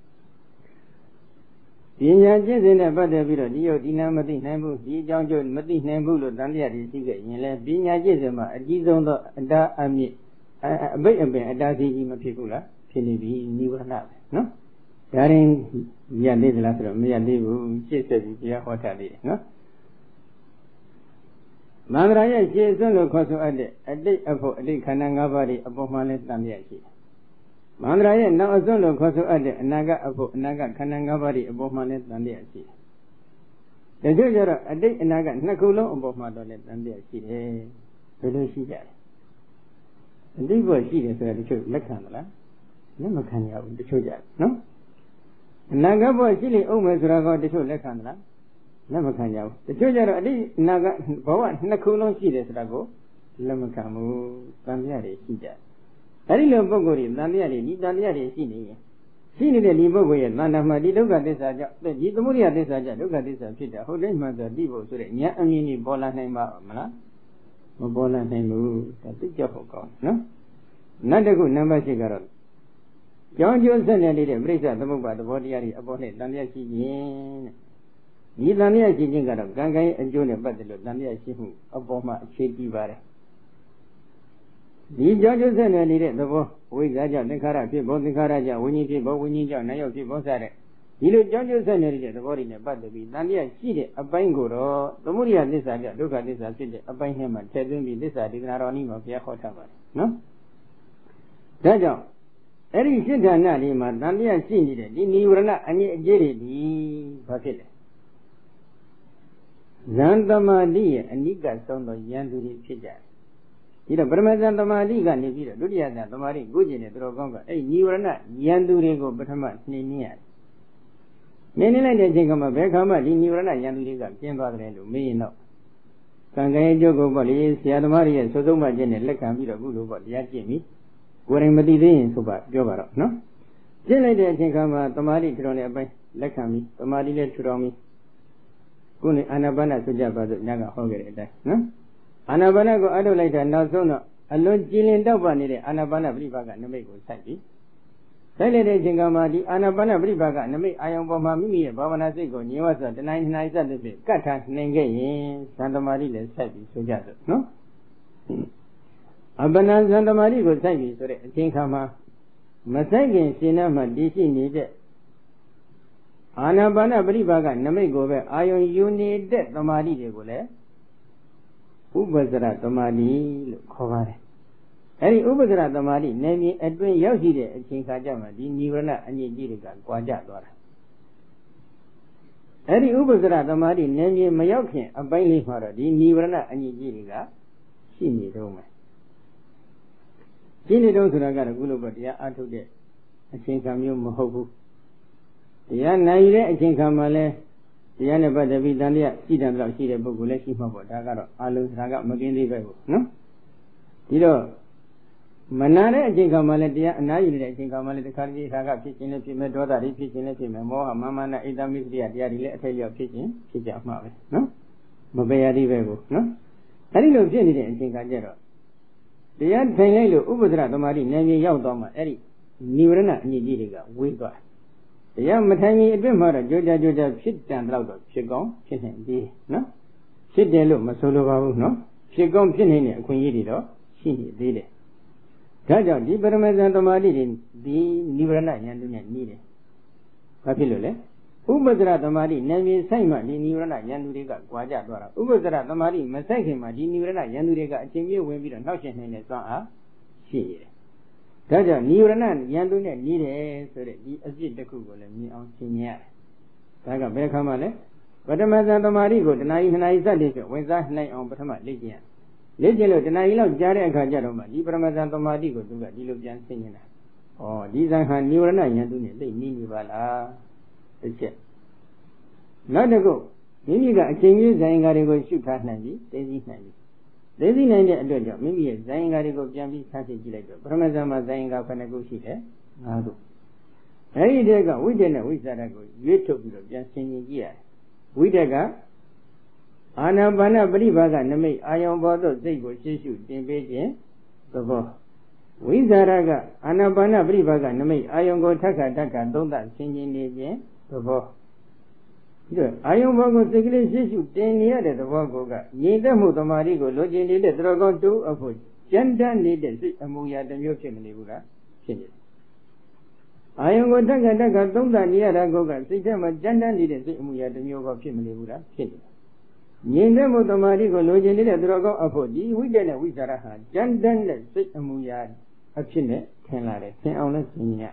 တယ်ပညာကျင့်စဉ်နဲ့ပတ်သက်ပြီးတော့ဒီယုတ်ဒီနာမသိနိုင်ဘူးဒီအကြောင်းကျိုးမသိနိုင်ဘူးလို့တန်တရားတွေရှိခဲ့ရင်လည်းပညာကျင့်စဉ်မှာအကြီးဆုံးသောအတားအမြစ်အပိတ်အပင်အတားကြီးမဖြစ်ဘူးလားဖြစ်နေပြီနိဗ္ဗာန်ပဲနော်ဒါရင်ရသေးသလားဆိုတော့မရသေးဘူးရှေ့ဆက်ပြီးတရားဟောထားသေးတယ်နော်မန္တရာရဲ့ရှေ့စွန်းလို့ခေါ်ဆိုအပ်တဲ့အတိတ်အဖို့အတိတ်ခန္ဓာ၅ပါးတွေအပေါ်မှာလဲတန်မြတ်ရှိတယ်မန္တရာရဲ့နောက်အစွန်းလို့ခေါ်ဆိုအပ်တဲ့အနာဂတ်အဖို့အနာဂတ်ခန္ဓာ၅ပါးတွေအပေါ်မှာလဲတန်မြတ်ရှိတယ်တချို့ကျတော့အတိတ်အနာဂတ်နှစ်ခုလုံးအပေါ်မှာတော့လဲတန်မြတ်ရှိတယ်ဘယ်လိုရှိကြလဲအတိတ်ဘဝရှိတယ်ဆိုတော့တချို့လက်ခံမလားလက်မခံရဘူးတချို့ကြနော်အနာဂတ်ဘဝရှိလိမ့်အောင်မယ်ဆိုတာကတချို့လက်ခံမလားလက်မခံကြဘူးတချို့ကျတော့အတိတ်အနာဂတ်ဘဝနှစ်ခုလုံးရှိတယ်ဆိုတာကိုလက်မခံဘူးတန်မြတ်တွေရှိကြအဲ့ဒီလိုပုဂ္ဂိုလ်တွေတန်တရားတွေဒီတန်တရားတွေရှိနေရင်ရှိနေတဲ့ဒီပုဂ္ဂိုလ်ရဲ့တဏ္ဍာမှာဒီဒုက္ခသစ္စာကြောင့်ဒီသမုဒိယသစ္စာကြောင့်ဒုက္ခသစ္စာဖြစ်တာဟုတ်တယ်မှန်ဆိုဒီဖို့ဆိုတဲ့ဉာဏ်အမြင်ကြီးပေါ်လာနိုင်ပါမလားမပေါ်လာနိုင်ဘူးဒါသိကြဖို့ကောင်းနော်နောက်တစ်ခုနံပါတ်8ကတော့ကြောင်းကျိုးဆက်နေတဲ့ပြိဿသမုပ္ပါသဘောတရားတွေအပေါ်နဲ့တန်တရားရှိခြင်းတဲ့ဒီတန်တရားရှိခြင်းကတော့ကံကံရဲ့အကျိုးနဲ့ပတ်သက်လို့တန်တရားရှိမှုအပေါ်မှာအခြေတည်ပါတယ်ဒီကြောင့်ကျဆက်နေတဲ့သဘောဝိဇ္ဇာကြောင့်သင်္ခါရဖြစ်ဘောသင်္ခါရကြောင့်ဝိညာဉ်ဖြစ်ဘောဝိညာဉ်ကြောင့်နာယုတ်ဖြစ်ဘောစတဲ့ဒီလိုကြောင့်ကျဆက်နေတဲ့သဘောတွေနဲ့ပတ်သက်ပြီးတန်တရားရှိတဲ့အပိုင်းကိုတော့သမုဒိယသစ္စာကြောင့်ဒုက္ခသစ္စာဖြစ်တဲ့အပိုင်းနဲ့မှထည့်သွင်းပြီးသစ္စာဒေသနာတော်နည်းမှာဘုရားဟောထားပါတယ်နော်ဒါကြောင့်အဲ့ဒီစိတ္တနာလေးမှာတန်တရားရှိနေတဲ့ဒီနိဝရဏအငြိအကျေးတွေဒီဘာဖြစ်လဲဇန်သမာဓိရဲ့အနိကဆုံးသောယန္တုတွေဖြစ်ကြတယ်ဒီတော့ပရမဇန်သမာဓိကနေပြီးတော့ဒုတိယဇန်သမာဓိကိုကျင်တဲ့သူတော်ကောင်းကအဲ့ဒီနိဝရဏယန္တုတွေကိုပထမနှိမ့်နေရတယ်နှိမ့်နေလိုက်တဲ့အချိန်ကမှဘယ်ခါမှဒီနိဝရဏယန္တုတွေကကျင်းသွားတယ်လို့မေးရင်တော့ကံကံရဲ့ကျုပ်ကိုပေါ့လေဆရာသမားတွေရဲ့သုဆုံးမှကျင့်တဲ့လက်ခံပြီးတော့အခုလိုပေါ့တရားကျင့်ပြီကိုယ်တိုင်မသိသေးရင်ဆိုပါပြောပါတော့နော်ကျင့်လိုက်တဲ့အချိန်ခါမှာသမာဓိထူထောင်တဲ့အပိုင်းလက်ခံပြီးသမာဓိလည်းထူထောင်ပြီးခုနေအာနာပါနဆိုကြပါစို့ညကဟောခဲ့တဲ့အတိုင်းနော်အာနာပါနကိုအထုတ်လိုက်တာနောက်ဆုံးတော့အလွန်ကြည်လင်တောက်ပနေတဲ့အာနာပါနပရိပါကနမိတ်ကိုစိုက်ပြီးစိုက်လိုက်တဲ့အချိန်ကမှဒီအာနာပါနပရိပါကနမိတ်အာယုံပေါ်မှာမိမိရဲ့ဘာဝနာစိတ်ကိုညင်ဝတ်ဆိုတနိုင်နိုင်စသဖြင့်ကတ်ထားနိုင်ခဲ့ရင်သံသမာဓိလည်းစိုက်ပြီးဆိုကြစို့နော်အပ္ပနာသံသမာဓိကိုစိုက်ပြီးဆိုတဲ့အချိန်ခါမှာမစိုက်ခင်ရှင်နာမှာတည်ရှိနေတဲ့အာနာပါနပရိပါကနမိတ်ကိုပဲအာယုံယူနေတဲ့သမာဓိတွေကိုလည်းဥပ္ပဇ္ဇရသမာဓိလို့ခေါ်ပါတယ်။အဲဒီဥပ္ပဇ္ဇရသမာဓိနေမြေအတွင်းရောက်ရှိတဲ့အချိန်ခါကျမှဒီနိဗ္ဗာန်အညစ်အကြေးတွေကကွာကျသွားတာ။အဲဒီဥပ္ပဇ္ဇရသမာဓိနေမြေမရောက်ခင်အပိုင်းလေးမှာတော့ဒီနိဗ္ဗာန်အညစ်အကြေးတွေကရှိနေတော့မယ်။ရှိနေတော့ဆိုတာကတော့ခုလိုပေါ့တရားအထုတ်တဲ့အချိန်ခါမျိုးမဟုတ်ဘူး။တရားနိုင်တဲ့အချိန်ခါမှာလဲတရားနဲ့ပတ်သက်ပြီးတန်တရားရှိတယ်တော့ရှိတဲ့ပုဂ္ဂိုလ်လည်းရှိမှာပေါ့ဒါကတော့အလုံးဒါကမကင်းသေးပဲပေါ့နော်ဒီတော့မနာတဲ့အချိန်ခါမှလည်းတရားအနားယူနေတဲ့အချိန်ခါမှလည်းတခါတည်းဒါကဖြစ်ခြင်းလည်းဖြစ်မယ်ဒေါသတွေဖြစ်ခြင်းလည်းဖြစ်မယ်မောဟမာနအိတ္တမိစရိယတရားတွေလည်းအထက်လျောက်ဖြစ်ခြင်းဖြစ်ကြမှာပဲနော်မပယ်ရသေးပဲကိုနော်အဲဒီလိုဖြစ်နေတဲ့အချိန်ခါကျတော့တရားထိုင်လိုက်လို့ဥပ္ပဒရသမာဓိဉာဏ်ကြီးရောက်တော့မှအဲ့ဒီနိဝရဏအညစ်အကြေးတွေကဝေးသွားတရားမထိုင်မီအတွင်းမှာတော့ကြိုးကြဖြစ်တန်တော့ဖြစ်ကောင်းဖြစ်နေသေးနော်ဖြစ်တယ်လို့မဆိုလိုပါဘူးနော်ဖြစ်ကောင်းဖြစ်နေတဲ့အခွင့်အရေးတွေတော့ရှိနေသေးတယ်ဒါကြောင့်ဒီပရမဇန်သမာဓိတွေဒီနိဗ္ဗာန်ဉာဏ်တုနဲ့နေတယ်ဘာဖြစ်လို့လဲဥပ္ပဇ္ဇရသမာဓိဉာဏ်ကြီးဆိုင်မှဒီနိဗ္ဗာန်ဉာဏ်တုတွေကကြွားကြသွားတာဥပ္ပဇ္ဇရသမာဓိမဆိုင်ခင်မှာဒီနိဗ္ဗာန်ဉာဏ်တုတွေကအချိန်ပြည့်ဝင်ပြီးတော့နှောက်ယှက်နေတဲ့စွမ်းအားရှိရတယ်ဒါကြောင့်နိဝရဏယန္တုနဲ့နေတယ်ဆိုတဲ့ဒီအဖြစ်တစ်ခုကိုလည်းမြင်အောင်ရှင်းရတယ်။ဒါကဘယ်ခါမှလဲပထမဇန်သမာဓိကိုတဏှာကြီး2နာရီစတဲ့ဖြင့်ဝင်စားနိုင်အောင်ပထမလေ့ကျင့်ရ။လေ့ကျင့်လို့တဏှာကြီးလောက်ကြားတဲ့အခါကျတော့မှဒီပထမဇန်သမာဓိကိုသူကဒီလိုပြန်ဆင်နေတာ။ဩဒီဇန်ဟာနိဝရဏယန္တုနဲ့သိနေနေပါလား။တစ်ချက်။နောက်တစ်ခုမိမိကအချိန်ကြီးဇန်ကာတွေကိုရှုထားနိုင်ပြီသိသိနိုင်ပြီ။သိသိနိုင်တဲ့အတွက်ကြောင့်မိမိရဲ့ဇန်ကာတွေကိုပြန်ပြီးဆန်းစစ်ကြည့်လိုက်တော့ပထမဇန်မှာဇန်ကာ9ခုရှိတယ်5ခုအဲဒီတည်းကဝိတ္တနဲ့ဝိသရကိုရွေးထုတ်ပြီးတော့ပြန်ဆင်ခြင်ကြည့်ရတယ်ဝိတ္တကအာနာပါနပရိပါကနမိတ်အာယုံဘောသို့စိတ်ကိုရှေ့ရှုတင်ပေးခြင်းသဘောဝိဇာရကအာနာပါနပရိပါကနမိတ်အာယုံကိုထက်ခါသုံးသဆင်ခြင်နေခြင်းသဘောပြီးတော့အာယုံဘောကိုစိတ်ကလေးရှေ့ရှုတင်နေရတဲ့သဘောကိုကငြိမ်သက်မှုတမာတိကိုလိုချင်နေတဲ့သရကောတူအဖို့ကြမ်းတမ်းနေတဲ့စိတ်အမူအရာတစ်မျိုးဖြစ်မနေဘူးလားဖြစ်နေတယ်အာယုံကိုထက်ခါသုံးသနေရတာကိုကစိတ်ထဲမှာကြမ်းတမ်းနေတဲ့စိတ်အမူအရာတစ်မျိုးကဖြစ်မနေဘူးလားဖြစ်နေတယ်ငြိမ်သက်မှုတမာတိကိုလိုချင်နေတဲ့သရကောအဖို့ဒီဝိတ္တနဲ့ဝိဇာရဟာကြမ်းတမ်းတဲ့စိတ်အမူအရာအဖြစ်နဲ့ထင်လာတယ်ထင်အောင်လဲသင်ရ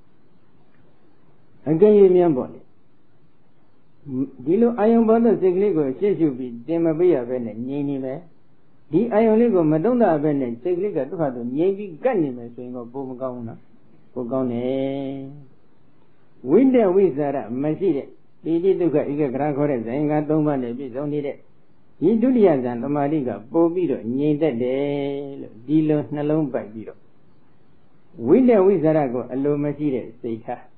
အကယ်၍မြန်ပေါ့လေဒီလိုအာယုံဘောသောစိတ်ကလေးကိုရှေ့ရှုပြီးတင်မပေးရဘဲနဲ့ငြိမ်နေမယ်ဒီအာယုံလေးကိုမတုံ့တာဘဲနဲ့စိတ်ကလေးကသူ့ဟာသူငြိမ်ပြီးကတ်နေမယ်ဆိုရင်တော့ပိုမကောင်းဘူးနော်ပိုကောင်းတယ်ဝိတ္တဝိဇာရမရှိတဲ့ပိဋိဒုက္ခဧကဂရခေါ်တဲ့ဇင်္ဂါ၃ပါးနဲ့ပြည့်စုံနေတဲ့ဒီဒုတိယဇန်သမာဓိကပို့ပြီးတော့ငြိမ်သက်တယ်လို့ဒီလိုနှလုံးပိုက်ပြီးတော့ဝိတ္တဝိဇာရကိုအလိုမရှိတဲ့စိတ်ထား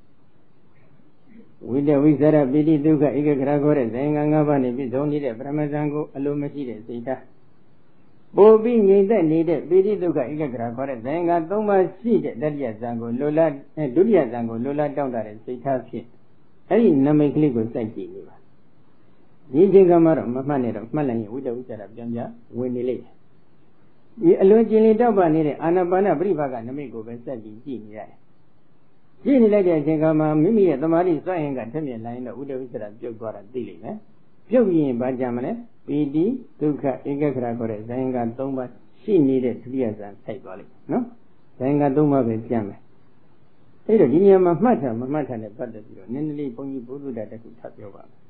ဝိတ္တဝိဇာရပိဋိဒုက္ခဧကဂရခေါ်တဲ့ဇင်္ဂါ၅ပါးနဲ့ပြည့်စုံနေတဲ့ပရမဇန်ကိုအလိုမရှိတဲ့စိတ်ထားပို့ပြီးငြိမ်သက်နေတဲ့ပိဋိဒုက္ခဧကဂရခေါ်တဲ့ဇင်္ဂါ၃ပါးရှိတဲ့တတိယဇန်ကိုလိုလားဒုတိယဇန်ကိုလိုလားတောင့်တတဲ့စိတ်ထားဖြင့်အဲ့ဒီနမိတ်ကလေးကိုစိုက်ကြည့်နေပါဒီချိန်ကမှတော့မမှတ်နဲ့တော့မှတ်လိုက်ရင်ဝိတ္တဝိဇာရပြန်ပြန်ဝင်နေလိမ့်မယ်ဒီအလွန်ကျင်လည်တောက်ပနေတဲ့အာနာပါနပရိပါကနမိတ်ကိုပဲစက်ပြီးကြည့်နေရတယ်။ကြည့်နေလိုက်တဲ့အချိန်ကမှမိမိရဲ့သမာဓိစွမ်းအင်ကထက်မြက်လာရင်တော့ဥဒ္ဒဝိသရပြုတ်သွားတာသိလိမ့်မယ်။ပြုတ်ပြီးရင်ဘာကြမလဲ။ပီတိဒုက္ခဧကခရခေါ်တဲ့ဇင်္ဂါ၃ပါးရှိနေတဲ့ဒုတိယဇန်ထိုက်သွားလိမ့်မယ်နော်။ဇင်္ဂါ၃ပါးပဲကျန်မယ်။အဲ့တော့ဒီနေရာမှာမှတ်တာမမှတ်တာနဲ့ပတ်သက်ပြီးတော့နည်းနည်းလေးဘုန်းကြီးဘုသူတ္တတစ်ခုထပ်ပြောပါမယ်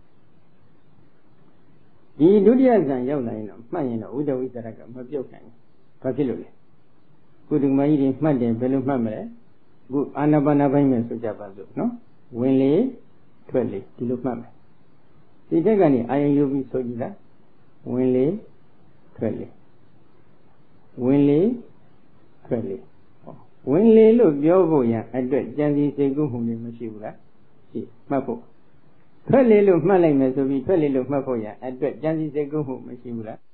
။ဒီဒုတိယဇန်ရောက်လာရင်တော့မှတ်ရင်တော့ဥဒ္ဒဝိသရကမပြုတ်နိုင်ဘူး။ဘာဖြစ်လို့လဲခုဒီမကြီးတွေမှတ်တယ်ဘယ်လိုမှတ်မလဲခုအာနာပါနပိုင်းမဲ့ဆိုကြပါစို့နော်ဝင်လေထွက်လေဒီလိုမှတ်မယ်ဒီတက်ကနေအာယုံယူပြီးဆိုကြည့်လားဝင်လေထွက်လေဝင်လေထွက်လေဝင်လေလို့ပြောဖို့ရန်အတွက်ကြံစည်စိတ်ကူးမှုတွေမရှိဘူးလားရှိမှတ်ဖို့ထွက်လေလို့မှတ်လိုက်မယ်ဆိုပြီးထွက်လေလို့မှတ်ဖို့ရန်အတွက်ကြံစည်စိတ်ကူးမှုမရှိဘူးလား